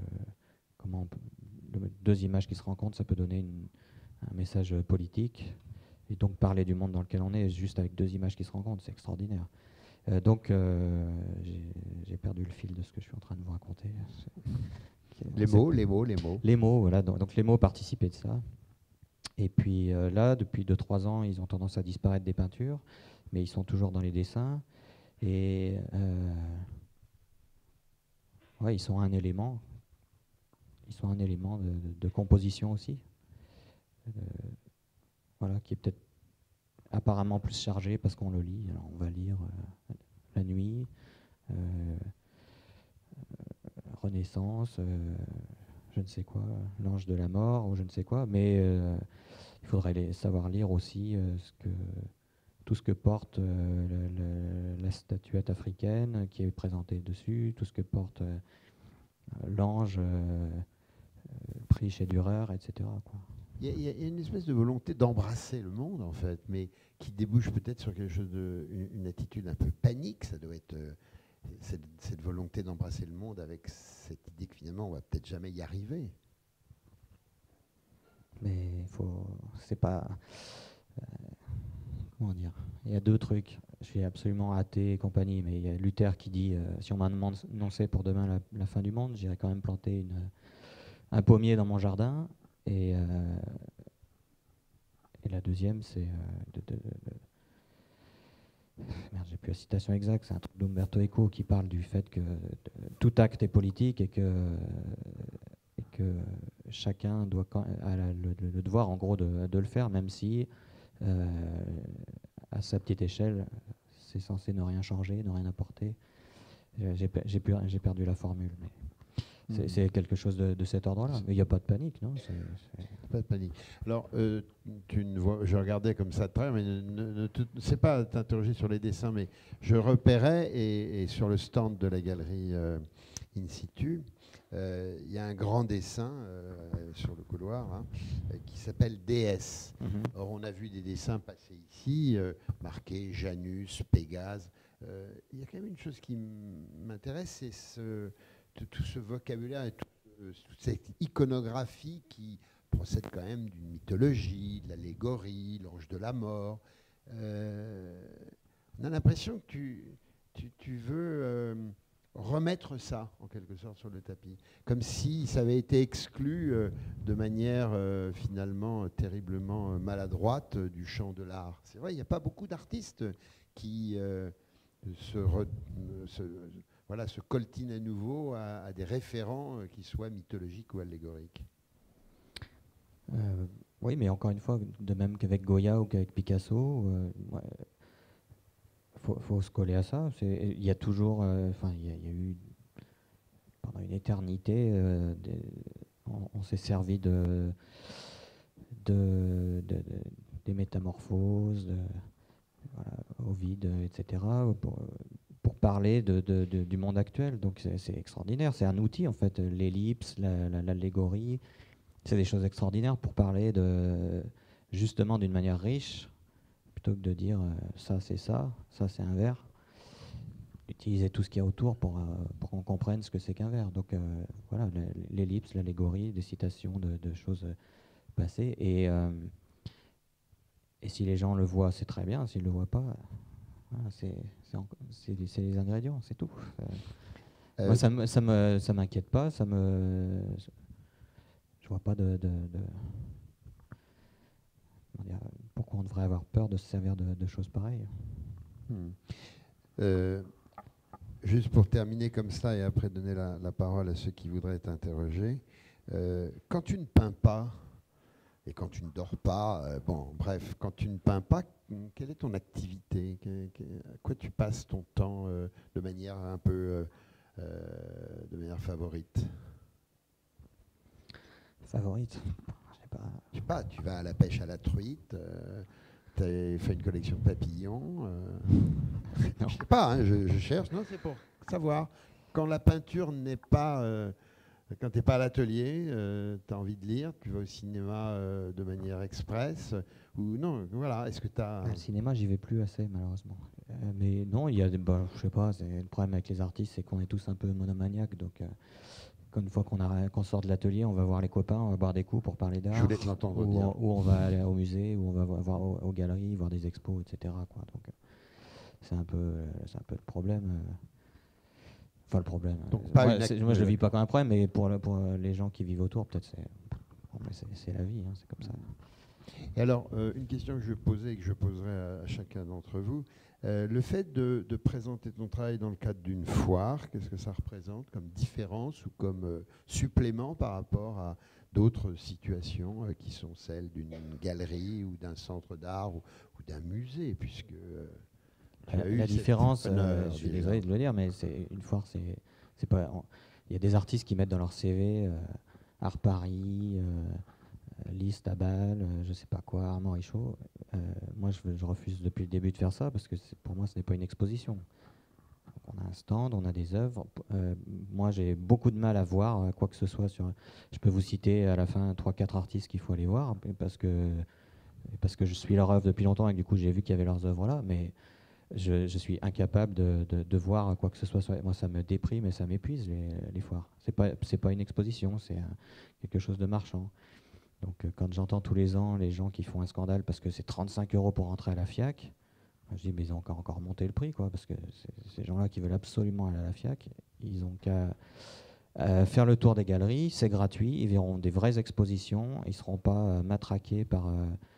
deux images qui se rencontrent, ça peut donner un message politique, et donc parler du monde dans lequel on est juste avec deux images qui se rencontrent, c'est extraordinaire. Donc j'ai perdu le fil de ce que je suis en train de vous raconter. Les mots. Les mots, voilà. Donc les mots participaient de ça. Et puis là, depuis 2-3 ans, ils ont tendance à disparaître des peintures, mais ils sont toujours dans les dessins. Et ouais, ils sont un élément. Ils sont un élément de composition aussi. Voilà, qui est peut-être apparemment plus chargé parce qu'on le lit. Alors on va lire la nuit, Renaissance, je ne sais quoi, l'ange de la mort ou je ne sais quoi, mais il faudrait savoir lire aussi tout ce que porte la statuette africaine qui est présentée dessus, tout ce que porte l'ange pris chez Dürer, etc., quoi. Il y a une espèce de volonté d'embrasser le monde, en fait, mais qui débouche peut-être sur quelque chose une attitude un peu panique. Ça doit être cette volonté d'embrasser le monde avec cette idée que finalement on va peut-être jamais y arriver. Mais c'est pas, comment dire, il y a deux trucs. Je suis absolument athée et compagnie, mais il y a Luther qui dit si on m'annonçait pour demain la fin du monde, j'irais quand même planter un pommier dans mon jardin. Et la deuxième, c'est merde, j'ai plus la citation exacte, c'est un truc d'Umberto Eco qui parle du fait que tout acte est politique et que que chacun a le devoir, en gros, de le faire, même si, à sa petite échelle, c'est censé ne rien changer, ne rien apporter. J'ai perdu la formule, mais c'est quelque chose de cet ordre-là. Mais il n'y a pas de panique, non? Pas de panique. Alors, je regardais comme ça de travers, mais c'est pas t'interroger sur les dessins, mais je repérais, et sur le stand de la galerie In Situ, il y a un grand dessin sur le couloir hein, qui s'appelle DS. Or, on a vu des dessins passer ici, marqués Janus, Pégase. Il y a quand même une chose qui m'intéresse, c'est tout ce vocabulaire et toute cette iconographie qui procède quand même d'une mythologie, de l'allégorie, l'ange de la mort. On a l'impression que tu veux remettre ça, en quelque sorte, sur le tapis. Comme si ça avait été exclu de manière finalement terriblement maladroite du champ de l'art. C'est vrai, il n'y a pas beaucoup d'artistes qui se coltinent à nouveau à des référents qui soient mythologiques ou allégoriques. Oui, mais encore une fois, de même qu'avec Goya ou qu'avec Picasso, faut se coller à ça. Il y a toujours, il y a eu pendant une éternité, on s'est servi des métamorphoses, Ovide, etc., pour parler du monde actuel. Donc c'est extraordinaire. C'est un outil, en fait, l'ellipse, l'allégorie. C'est des choses extraordinaires pour parler justement d'une manière riche, plutôt que de dire ça c'est ça c'est un vers. Utiliser tout ce qu'il y a autour pour qu'on comprenne ce que c'est qu'un vers. Donc voilà, l'ellipse, l'allégorie, des citations de choses passées. Et si les gens le voient, c'est très bien. S'ils ne le voient pas, voilà, c'est les ingrédients, c'est tout. Moi, ça m'inquiète pas. Je vois pas pourquoi on devrait avoir peur de se servir de choses pareilles. Juste pour terminer comme ça et après donner la parole à ceux qui voudraient t'interroger, quand tu ne peins pas et quand tu ne dors pas, quand tu ne peins pas, quelle est ton activité? À quoi tu passes ton temps de manière un peu de manière favorite? Favorite? Je sais pas, tu vas à la pêche à la truite, tu as fait une collection de papillons. Je sais pas, hein, je cherche. Non, c'est pour savoir. Quand la peinture n'est pas... quand tu n'es pas à l'atelier, tu as envie de lire, tu vas au cinéma de manière express, ou non, voilà, est-ce que tu as... Le cinéma, j'y vais plus assez, malheureusement. Mais non, il y a des... je sais pas, le problème avec les artistes, c'est qu'on est tous un peu monomaniaques, donc... Une fois qu'on sort de l'atelier, on va voir les copains, on va boire des coups pour parler d'art. Je voulais te l'entendre dire. Ou on va aller au musée, ou on va voir aux galeries, voir des expos, etc. quoi. Donc c'est un peu le problème. Enfin le problème. Donc, moi je le vis pas comme un problème, mais pour les gens qui vivent autour, peut-être c'est la vie, hein, c'est comme ça. Et alors, une question que je posais et que je poserai à chacun d'entre vous, le fait de présenter ton travail dans le cadre d'une foire, qu'est-ce que ça représente comme différence ou comme supplément par rapport à d'autres situations qui sont celles d'une galerie ou d'un centre d'art ou d'un musée, puisque la différence, je suis désolé de le dire, mais une foire, c'est pas. Il y a des artistes qui mettent dans leur CV Art Paris, Liste à Bâle, je sais pas quoi, Armand Richaud. Moi, je refuse depuis le début de faire ça parce que pour moi, ce n'est pas une exposition. Donc, on a un stand, on a des œuvres. Moi, j'ai beaucoup de mal à voir quoi que ce soit sur. Je peux vous citer à la fin 3-4 artistes qu'il faut aller voir parce que je suis leur œuvre depuis longtemps et que du coup, j'ai vu qu'il y avait leurs œuvres là, mais je suis incapable de voir quoi que ce soit. Moi, ça me déprime et ça m'épuise les foires. C'est pas une exposition, c'est quelque chose de marchand. Donc quand j'entends tous les ans les gens qui font un scandale parce que c'est 35 € pour rentrer à la FIAC, je dis mais ils ont encore monté le prix, quoi, parce que ces gens-là qui veulent absolument aller à la FIAC, ils ont qu'à faire le tour des galeries, c'est gratuit, ils verront des vraies expositions, ils ne seront pas matraqués par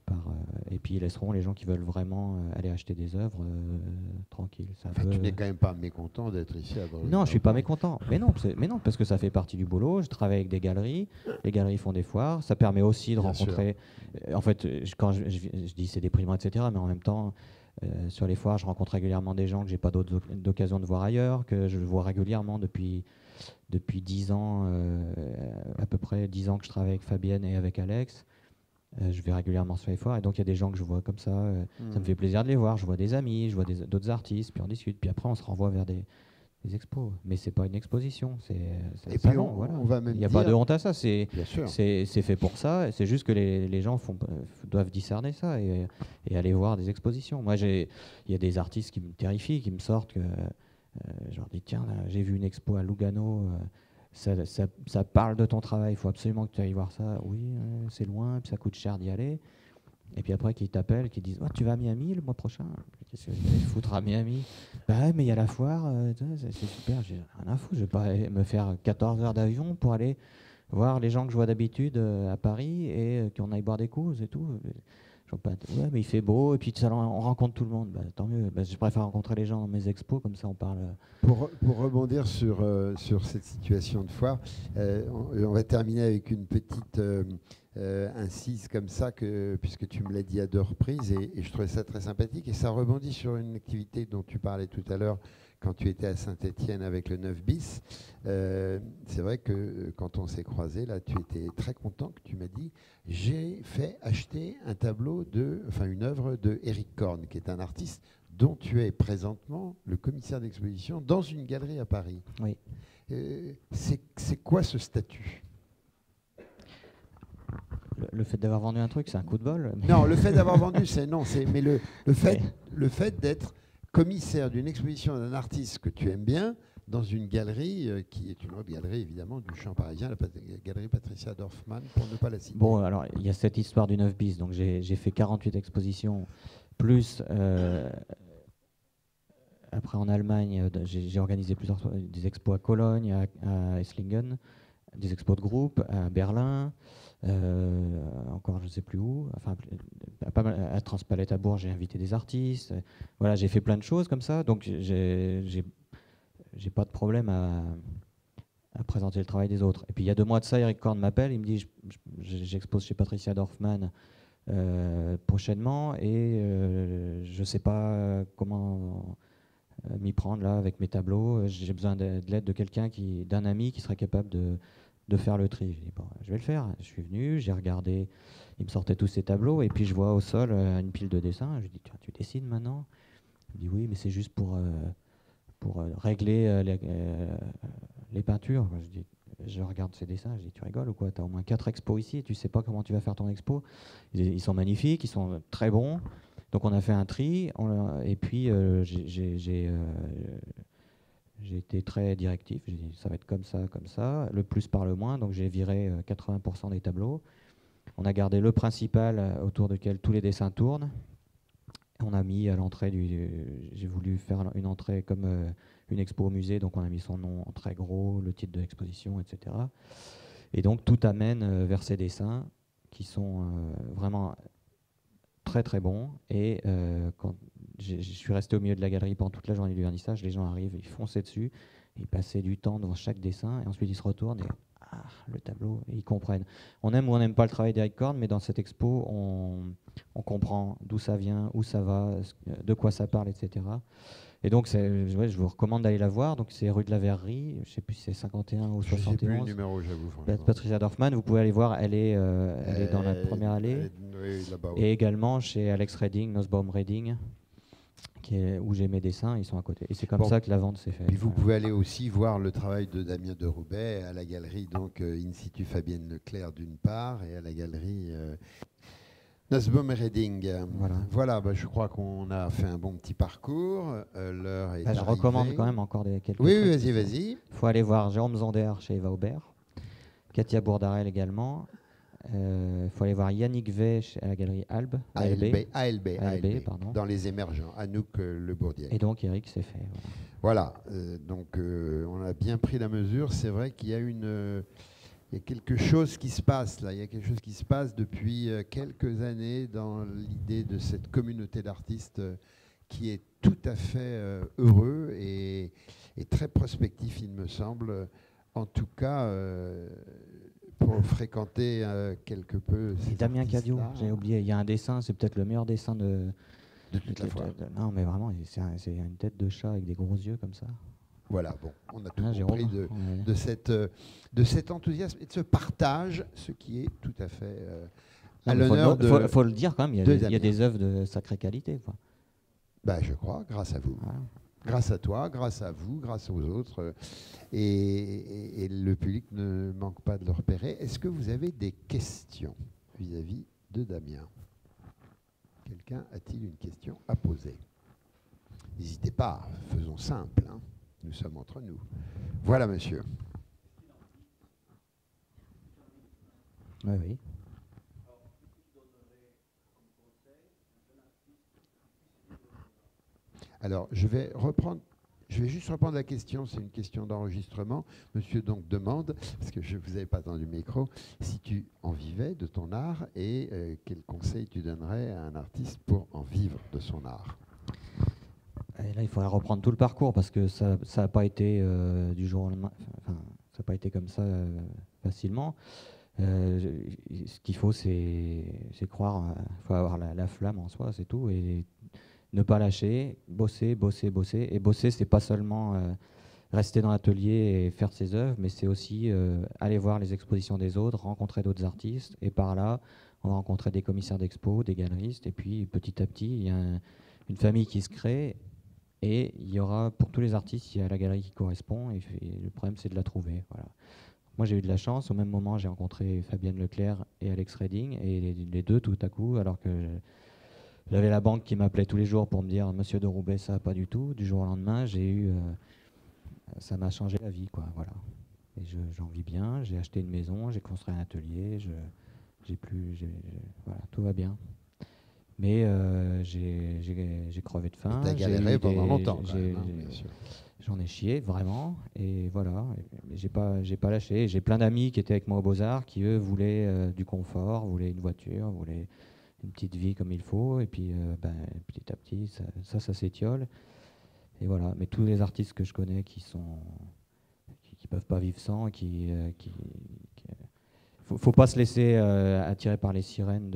Et puis ils laisseront les gens qui veulent vraiment aller acheter des œuvres tranquilles. Tu n'es quand même pas mécontent d'être ici à Bruxelles. Non, je suis pas mécontent. Mais non, parce que ça fait partie du boulot. Je travaille avec des galeries. Les galeries font des foires. Ça permet aussi de rencontrer. En fait, quand je dis c'est déprimant, etc. Mais en même temps, sur les foires, je rencontre régulièrement des gens que j'ai pas d'occasion de voir ailleurs, que je vois régulièrement depuis 10 ans, à peu près 10 ans que je travaille avec Fabienne et avec Alex. Je vais régulièrement sur les foires et donc il y a des gens que je vois comme ça. Ça me fait plaisir de les voir. Je vois des amis, je vois d'autres artistes, puis on discute. Puis après, on se renvoie vers des expos. Mais c'est pas une exposition. Et puis on va même il n'y a pas de honte à ça. C'est fait pour ça. C'est juste que les gens doivent discerner ça et aller voir des expositions. Moi, il y a des artistes qui me terrifient, qui me sortent que je leur dis tiens, là, j'ai vu une expo à Lugano. Ça parle de ton travail, il faut absolument que tu ailles voir ça. Oui, c'est loin, puis ça coûte cher d'y aller. Et puis après, qu'ils t'appellent, qu'ils disent tu vas à Miami le mois prochain. Qu'est-ce que je vais foutre à Miami? Bah, mais il y a la foire, c'est super, j'ai rien à foutre. Je vais pas me faire 14 heures d'avion pour aller voir les gens que je vois d'habitude à Paris et qu'on aille boire des coups et tout. Ouais, mais il fait beau, et puis on rencontre tout le monde. Bah, tant mieux. Bah, je préfère rencontrer les gens dans mes expos, comme ça on parle. Pour rebondir sur cette situation de foire, on va terminer avec une petite incise comme ça, puisque tu me l'as dit à 2 reprises, et je trouvais ça très sympathique. Et ça rebondit sur une activité dont tu parlais tout à l'heure quand tu étais à Saint-Étienne avec le 9 bis. C'est vrai que quand on s'est croisés, là, tu étais très content, que tu m'as dit j'ai fait acheter une œuvre de Eric Korn, qui est un artiste dont tu es présentement le commissaire d'exposition dans une galerie à Paris. Oui. C'est quoi ce statut? Le fait d'avoir vendu un truc, c'est un coup de bol. Non, le fait d'avoir vendu, mais le fait d'être commissaire d'une exposition d'un artiste que tu aimes bien dans une galerie qui est une autre galerie évidemment du champ parisien, la galerie Patricia Dorfman, pour ne pas la citer. Bon, alors il y a cette histoire du 9 bis, donc j'ai fait 48 expositions, plus après en Allemagne, j'ai organisé des expos à Cologne, à Esslingen, des expos de groupe, à Berlin, encore je ne sais plus où, enfin à Transpalette à Bourges, j'ai invité des artistes, voilà, j'ai fait plein de choses comme ça, donc j'ai pas de problème à présenter le travail des autres. Et puis il y a 2 mois de ça, Eric Korn m'appelle, il me dit j'expose chez Patricia Dorfman prochainement et je sais pas comment m'y prendre là avec mes tableaux. J'ai besoin de l'aide de quelqu'un, d'un ami qui serait capable de faire le tri. Je dis bon, je vais le faire. Je suis venu, j'ai regardé, il me sortait tous ces tableaux et puis je vois au sol une pile de dessins. Je lui dis tu dessines maintenant? Il me dit oui, mais c'est juste pour régler les peintures. Je regarde ces dessins, je dis tu rigoles ou quoi? Tu as au moins 4 expos ici et tu sais pas comment tu vas faire ton expo. Ils sont magnifiques, ils sont très bons. Donc on a fait un tri et puis j'ai été très directif. J'ai dit ça va être comme ça, le plus par le moins. Donc j'ai viré 80% des tableaux. On a gardé le principal autour duquel tous les dessins tournent. On a mis à l'entrée j'ai voulu faire une entrée comme une expo au musée, donc on a mis son nom en très gros, le titre de l'exposition, etc. Et donc tout amène vers ces dessins qui sont vraiment très très bons. Et quand je suis resté au milieu de la galerie pendant toute la journée du vernissage, les gens arrivent, ils fonçaient dessus, ils passaient du temps devant chaque dessin, et ensuite ils se retournent et le tableau, et ils comprennent. On aime ou on n'aime pas le travail d'Eric Korn, mais dans cette expo, on comprend d'où ça vient, où ça va, de quoi ça parle, etc. Et donc, je vous recommande d'aller la voir. Donc, c'est rue de la Verrerie, je ne sais plus si c'est 51 ou 71. Je ne sais plus le numéro, j'avoue. Patricia Dorfman, vous pouvez aller voir, elle est dans la première allée. Là-bas, et également chez Alex Redding, Nussbaum Redding, où j'ai mes dessins, ils sont à côté. Et c'est comme ça que la vente s'est faite. Puis vous pouvez aller aussi voir le travail de Damien de Roubaix à la galerie donc In situ Fabienne Leclerc d'une part et à la galerie Nussbaum Redding. Voilà je crois qu'on a fait un bon petit parcours. L'heure est arrivée. Je recommande quand même encore quelques trucs. Oui, vas-y. Il faut aller voir Jérôme Zonder chez Eva Aubert, Katia Bourdarel également. Il faut aller voir Yannick Vey à la galerie ALB, pardon. Dans les émergents, Anouk Le Bourdier. Et donc Eric s'est fait. Voilà, donc on a bien pris la mesure. C'est vrai qu'il y a il y a quelque chose qui se passe là, il y a quelque chose qui se passe depuis quelques années dans l'idée de cette communauté d'artistes qui est tout à fait heureux et très prospectif, il me semble. En tout cas, pour fréquenter quelque peu ces Damien Cadio, artistes-là. j'ai oublié, il y a un dessin, c'est peut-être le meilleur dessin De toute la fois. Non, mais vraiment, c'est une tête de chat avec des gros yeux comme ça. Voilà, bon, on a tout Ah, compris Jérôme, de cet enthousiasme et de ce partage, ce qui est tout à fait à non, mais l'honneur de... faut le dire quand même, il y a des œuvres de sacrée qualité, quoi. Bah, je crois, grâce à vous. Voilà. Grâce à toi, grâce à vous, grâce aux autres. Et le public ne manque pas de le repérer. Est-ce que vous avez des questions vis-à-vis de Damien? Quelqu'un a-t-il une question à poser? N'hésitez pas, faisons simple, hein. Nous sommes entre nous. Voilà, monsieur. Oui, oui. Alors, je vais juste reprendre la question, c'est une question d'enregistrement. Monsieur donc demande, parce que je ne vous avais pas tendu le micro, si tu en vivais de ton art et quel conseil tu donnerais à un artiste pour en vivre de son art? Et là, il faudrait reprendre tout le parcours parce que ça n'a pas été du jour au lendemain, enfin, ça n'a pas été comme ça facilement. Ce qu'il faut, c'est croire, il faut avoir la flamme en soi, c'est tout, et ne pas lâcher, bosser, bosser, bosser. Et bosser, c'est pas seulement rester dans l'atelier et faire ses œuvres, mais c'est aussi aller voir les expositions des autres, rencontrer d'autres artistes, et par là, on va rencontrer des commissaires d'expo, des galeristes, et puis petit à petit, il y a une famille qui se crée. Et il y aura, pour tous les artistes, il y a la galerie qui correspond, et le problème, c'est de la trouver. Voilà. Moi, j'ai eu de la chance. Au même moment, j'ai rencontré Fabienne Leclerc et Alex Reding, et les deux, tout à coup, alors que j'avais la banque qui m'appelait tous les jours pour me dire « Monsieur de Roubaix, ça va pas du tout », du jour au lendemain, ça m'a changé la vie, quoi. Voilà. Et j'en vis bien. J'ai acheté une maison, j'ai construit un atelier, voilà, tout va bien. Mais j'ai crevé de faim. Tu as galéré pendant longtemps, quand même, bien sûr. J'en ai chié, vraiment. Et voilà, j'ai pas lâché. J'ai plein d'amis qui étaient avec moi aux Beaux-Arts, qui, eux, voulaient du confort, voulaient une voiture, voulaient une petite vie comme il faut. Et puis, petit à petit, ça s'étiole. Et voilà. Mais tous les artistes que je connais qui peuvent pas vivre sans, faut pas se laisser attirer par les sirènes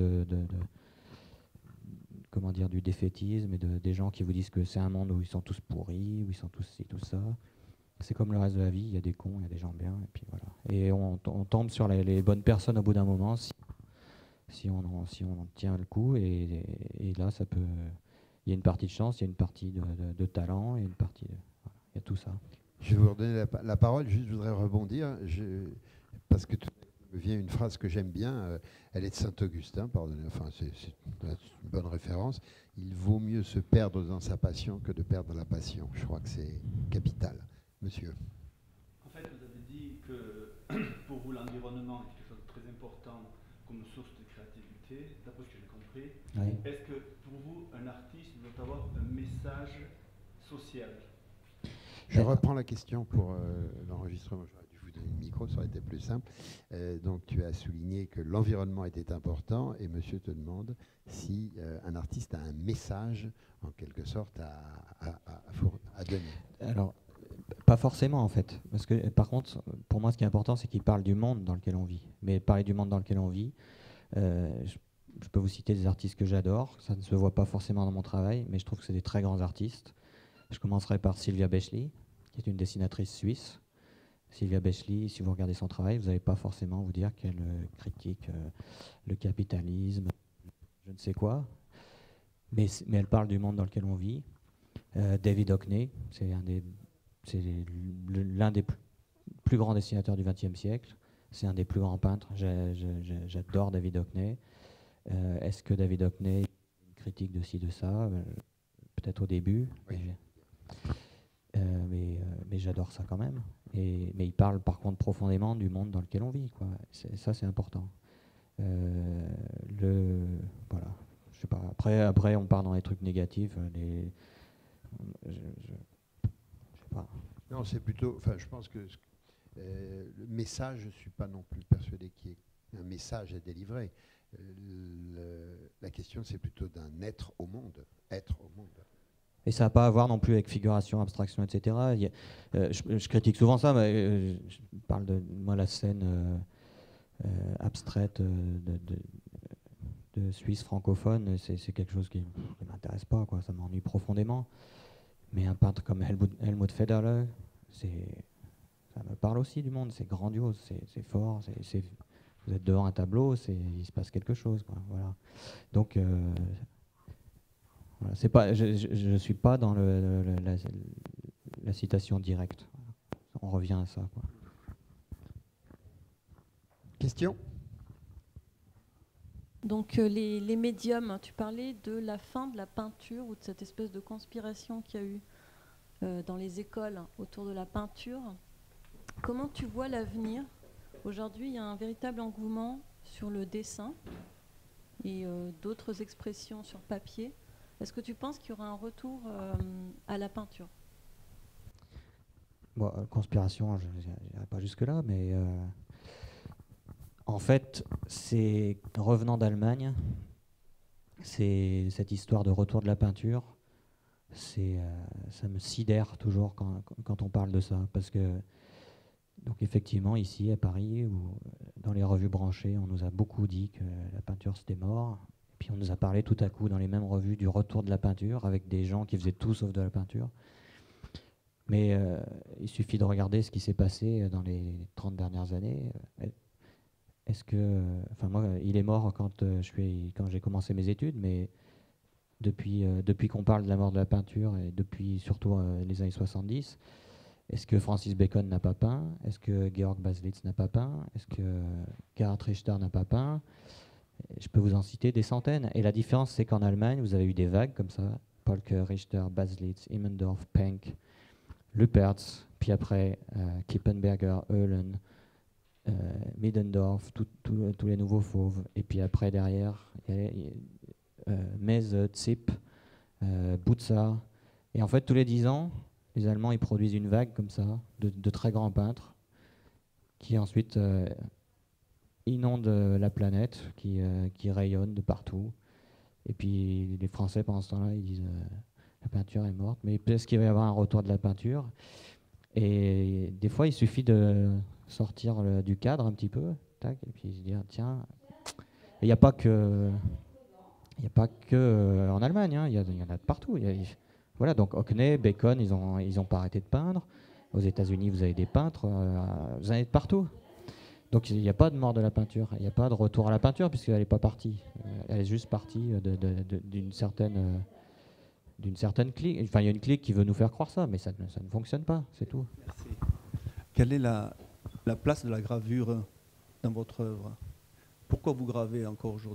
comment dire, du défaitisme et des gens qui vous disent que c'est un monde où ils sont tous pourris, où ils sont tous ci, tout ça. C'est comme le reste de la vie, il y a des cons, il y a des gens bien, et puis voilà. Et on tombe sur les bonnes personnes au bout d'un moment si on en tient le coup, et là, ça peut... Il y a une partie de chance, il y a une partie de talent, et une partie de... Voilà, il y a tout ça. Je vais vous redonner la parole, juste je voudrais rebondir, parce que tout me vient une phrase que j'aime bien, elle est de Saint-Augustin, pardonnez, enfin c'est une bonne référence. Il vaut mieux se perdre dans sa passion que de perdre la passion. Je crois que c'est capital. Monsieur. En fait, vous avez dit que pour vous, l'environnement est quelque chose de très important comme source de créativité, d'après ce que j'ai compris. Oui. Est-ce que pour vous, un artiste doit avoir un message social? Je reprends la question pour l'enregistrement. J'aurais dû vous donner le micro, ça aurait été plus simple. Donc tu as souligné que l'environnement était important et monsieur te demande si un artiste a un message en quelque sorte à donner. Alors, pas forcément en fait. Parce que par contre, pour moi, ce qui est important, c'est qu'il parle du monde dans lequel on vit. Mais parler du monde dans lequel on vit, je peux vous citer des artistes que j'adore. Ça ne se voit pas forcément dans mon travail, mais je trouve que c'est des très grands artistes. Je commencerai par Sylvia Beschly, qui est une dessinatrice suisse. Sylvia Beschly, si vous regardez son travail, vous n'allez pas forcément vous dire qu'elle critique le capitalisme, je ne sais quoi. Mais elle parle du monde dans lequel on vit. David Hockney, c'est l'un des plus grands dessinateurs du XXe siècle. C'est un des plus grands peintres. J'adore David Hockney. Est-ce que David Hockney a une critique de ci, de ça? Peut-être au début. Oui. Mais j'adore ça quand même. Mais il parle par contre profondément du monde dans lequel on vit, quoi. Ça, c'est important. Voilà. Je sais pas. Après, on part dans les trucs négatifs. Je sais pas. Non, c'est plutôt. Enfin, je pense que Le message, je ne suis pas non plus persuadé qu'il y ait un message à délivrer. La question, c'est plutôt d'un être au monde. Être au monde. Et ça n'a pas à voir non plus avec figuration, abstraction, etc. Je critique souvent ça, mais je parle de moi la scène abstraite de Suisse francophone, c'est quelque chose qui ne m'intéresse pas, quoi. Ça m'ennuie profondément. Mais un peintre comme Helmut Federle, ça me parle aussi du monde, c'est grandiose, c'est fort, vous êtes devant un tableau, il se passe quelque chose, quoi. Voilà. Donc, voilà, je ne suis pas dans la citation directe. On revient à ça, quoi. Question ? Donc les médiums, tu parlais de la fin de la peinture ou de cette espèce de conspiration qu'il y a eu dans les écoles autour de la peinture. Comment tu vois l'avenir ? Aujourd'hui, il y a un véritable engouement sur le dessin et d'autres expressions sur papier. Est-ce que tu penses qu'il y aura un retour à la peinture ? Bon, conspiration, je n'irai pas jusque-là, mais en fait, c'est revenant d'Allemagne, c'est cette histoire de retour de la peinture, ça me sidère toujours quand on parle de ça, parce que donc effectivement ici à Paris ou dans les revues branchées, on nous a beaucoup dit que la peinture c'était mort, et puis on nous a parlé tout à coup dans les mêmes revues du retour de la peinture avec des gens qui faisaient tout sauf de la peinture. Mais il suffit de regarder ce qui s'est passé dans les 30 dernières années. Est-ce que, enfin moi, il est mort quand j'ai commencé mes études, mais depuis qu'on parle de la mort de la peinture et depuis surtout les années 70, est-ce que Francis Bacon n'a pas peint ? Est-ce que Georg Baselitz n'a pas peint ? Est-ce que Gerhard Richter n'a pas peint ? Je peux vous en citer des centaines. Et la différence, c'est qu'en Allemagne, vous avez eu des vagues comme ça, Polke, Richter, Baselitz, Immendorf, Penck, Lüpertz, puis après Kippenberger, Eulen, Middendorf, tous les nouveaux fauves. Et puis après, derrière, Meze, Zipp, Butza. Et en fait, tous les 10 ans, les Allemands ils produisent une vague comme ça, de très grands peintres, qui ensuite inondent la planète, qui rayonnent de partout. Et puis les Français, pendant ce temps-là, ils disent la peinture est morte. Mais peut-être qu'il va y avoir un retour de la peinture. Et des fois, il suffit de sortir du cadre un petit peu, tac, et puis se dire tiens, il n'y a pas que en Allemagne, hein, il y en a de partout. Voilà, donc Hockney, Bacon, ils ont pas arrêté de peindre. Aux États-Unis, vous avez des peintres, vous en avez de partout. Donc il n'y a pas de mort de la peinture, il n'y a pas de retour à la peinture puisqu'elle n'est pas partie. Elle est juste partie d'une certaine clique. Enfin, il y a une clique qui veut nous faire croire ça, mais ça ne fonctionne pas, c'est tout. Merci. Quelle est la place de la gravure dans votre œuvre ? Pourquoi vous gravez encore aujourd'hui ?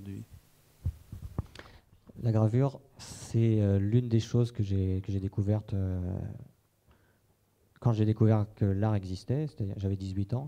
La gravure, c'est l'une des choses que j'ai découvertes quand j'ai découvert que l'art existait, c'est-à-dire j'avais 18 ans.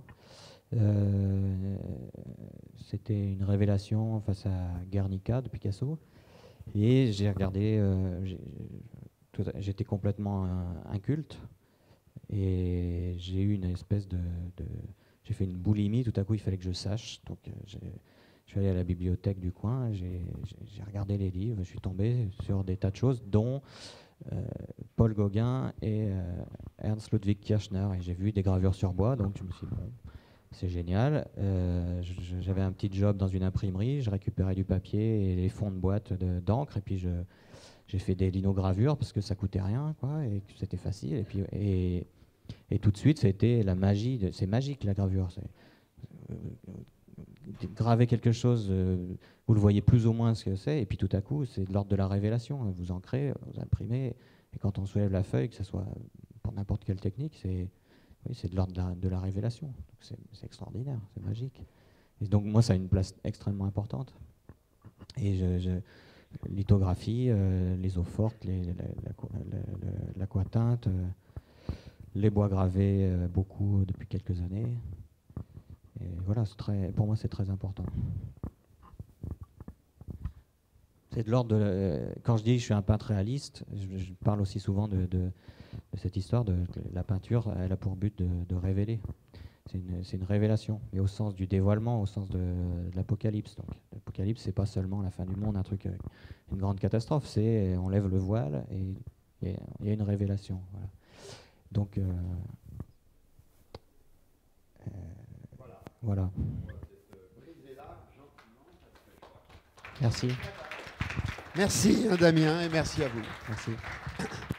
C'était une révélation face à Guernica de Picasso. Et j'ai regardé, j'étais complètement inculte. Et j'ai eu une espèce j'ai fait une boulimie, tout à coup il fallait que je sache. Donc je suis allé à la bibliothèque du coin, j'ai regardé les livres, je suis tombé sur des tas de choses, dont Paul Gauguin et Ernst Ludwig Kirchner. Et j'ai vu des gravures sur bois, donc je me suis dit, bon, c'est génial. J'avais un petit job dans une imprimerie, je récupérais du papier et les fonds de boîte d'encre, et puis j'ai fait des linogravures parce que ça coûtait rien, quoi, et que c'était facile. Et tout de suite, c'était la magie. C'est magique la gravure. Graver quelque chose, vous le voyez plus ou moins ce que c'est, et puis tout à coup, c'est de l'ordre de la révélation. Vous ancrez, vous imprimez, et quand on soulève la feuille, que ce soit pour n'importe quelle technique, c'est de l'ordre de la révélation. C'est extraordinaire, c'est magique. Et donc moi, ça a une place extrêmement importante. Et lithographie, les eaux fortes, l'aquatinte, les bois gravés, beaucoup depuis quelques années. Et voilà, pour moi, c'est très important. C'est de l'ordre quand je dis que je suis un peintre réaliste, je parle aussi souvent de cette histoire de la peinture. Elle a pour but de révéler. C'est une révélation, mais au sens du dévoilement, au sens de l'Apocalypse. Donc, l'Apocalypse, c'est pas seulement la fin du monde, un truc, une grande catastrophe. C'est on lève le voile et il y a une révélation. Voilà. Donc, voilà. Merci. Merci Damien et merci à vous. Merci.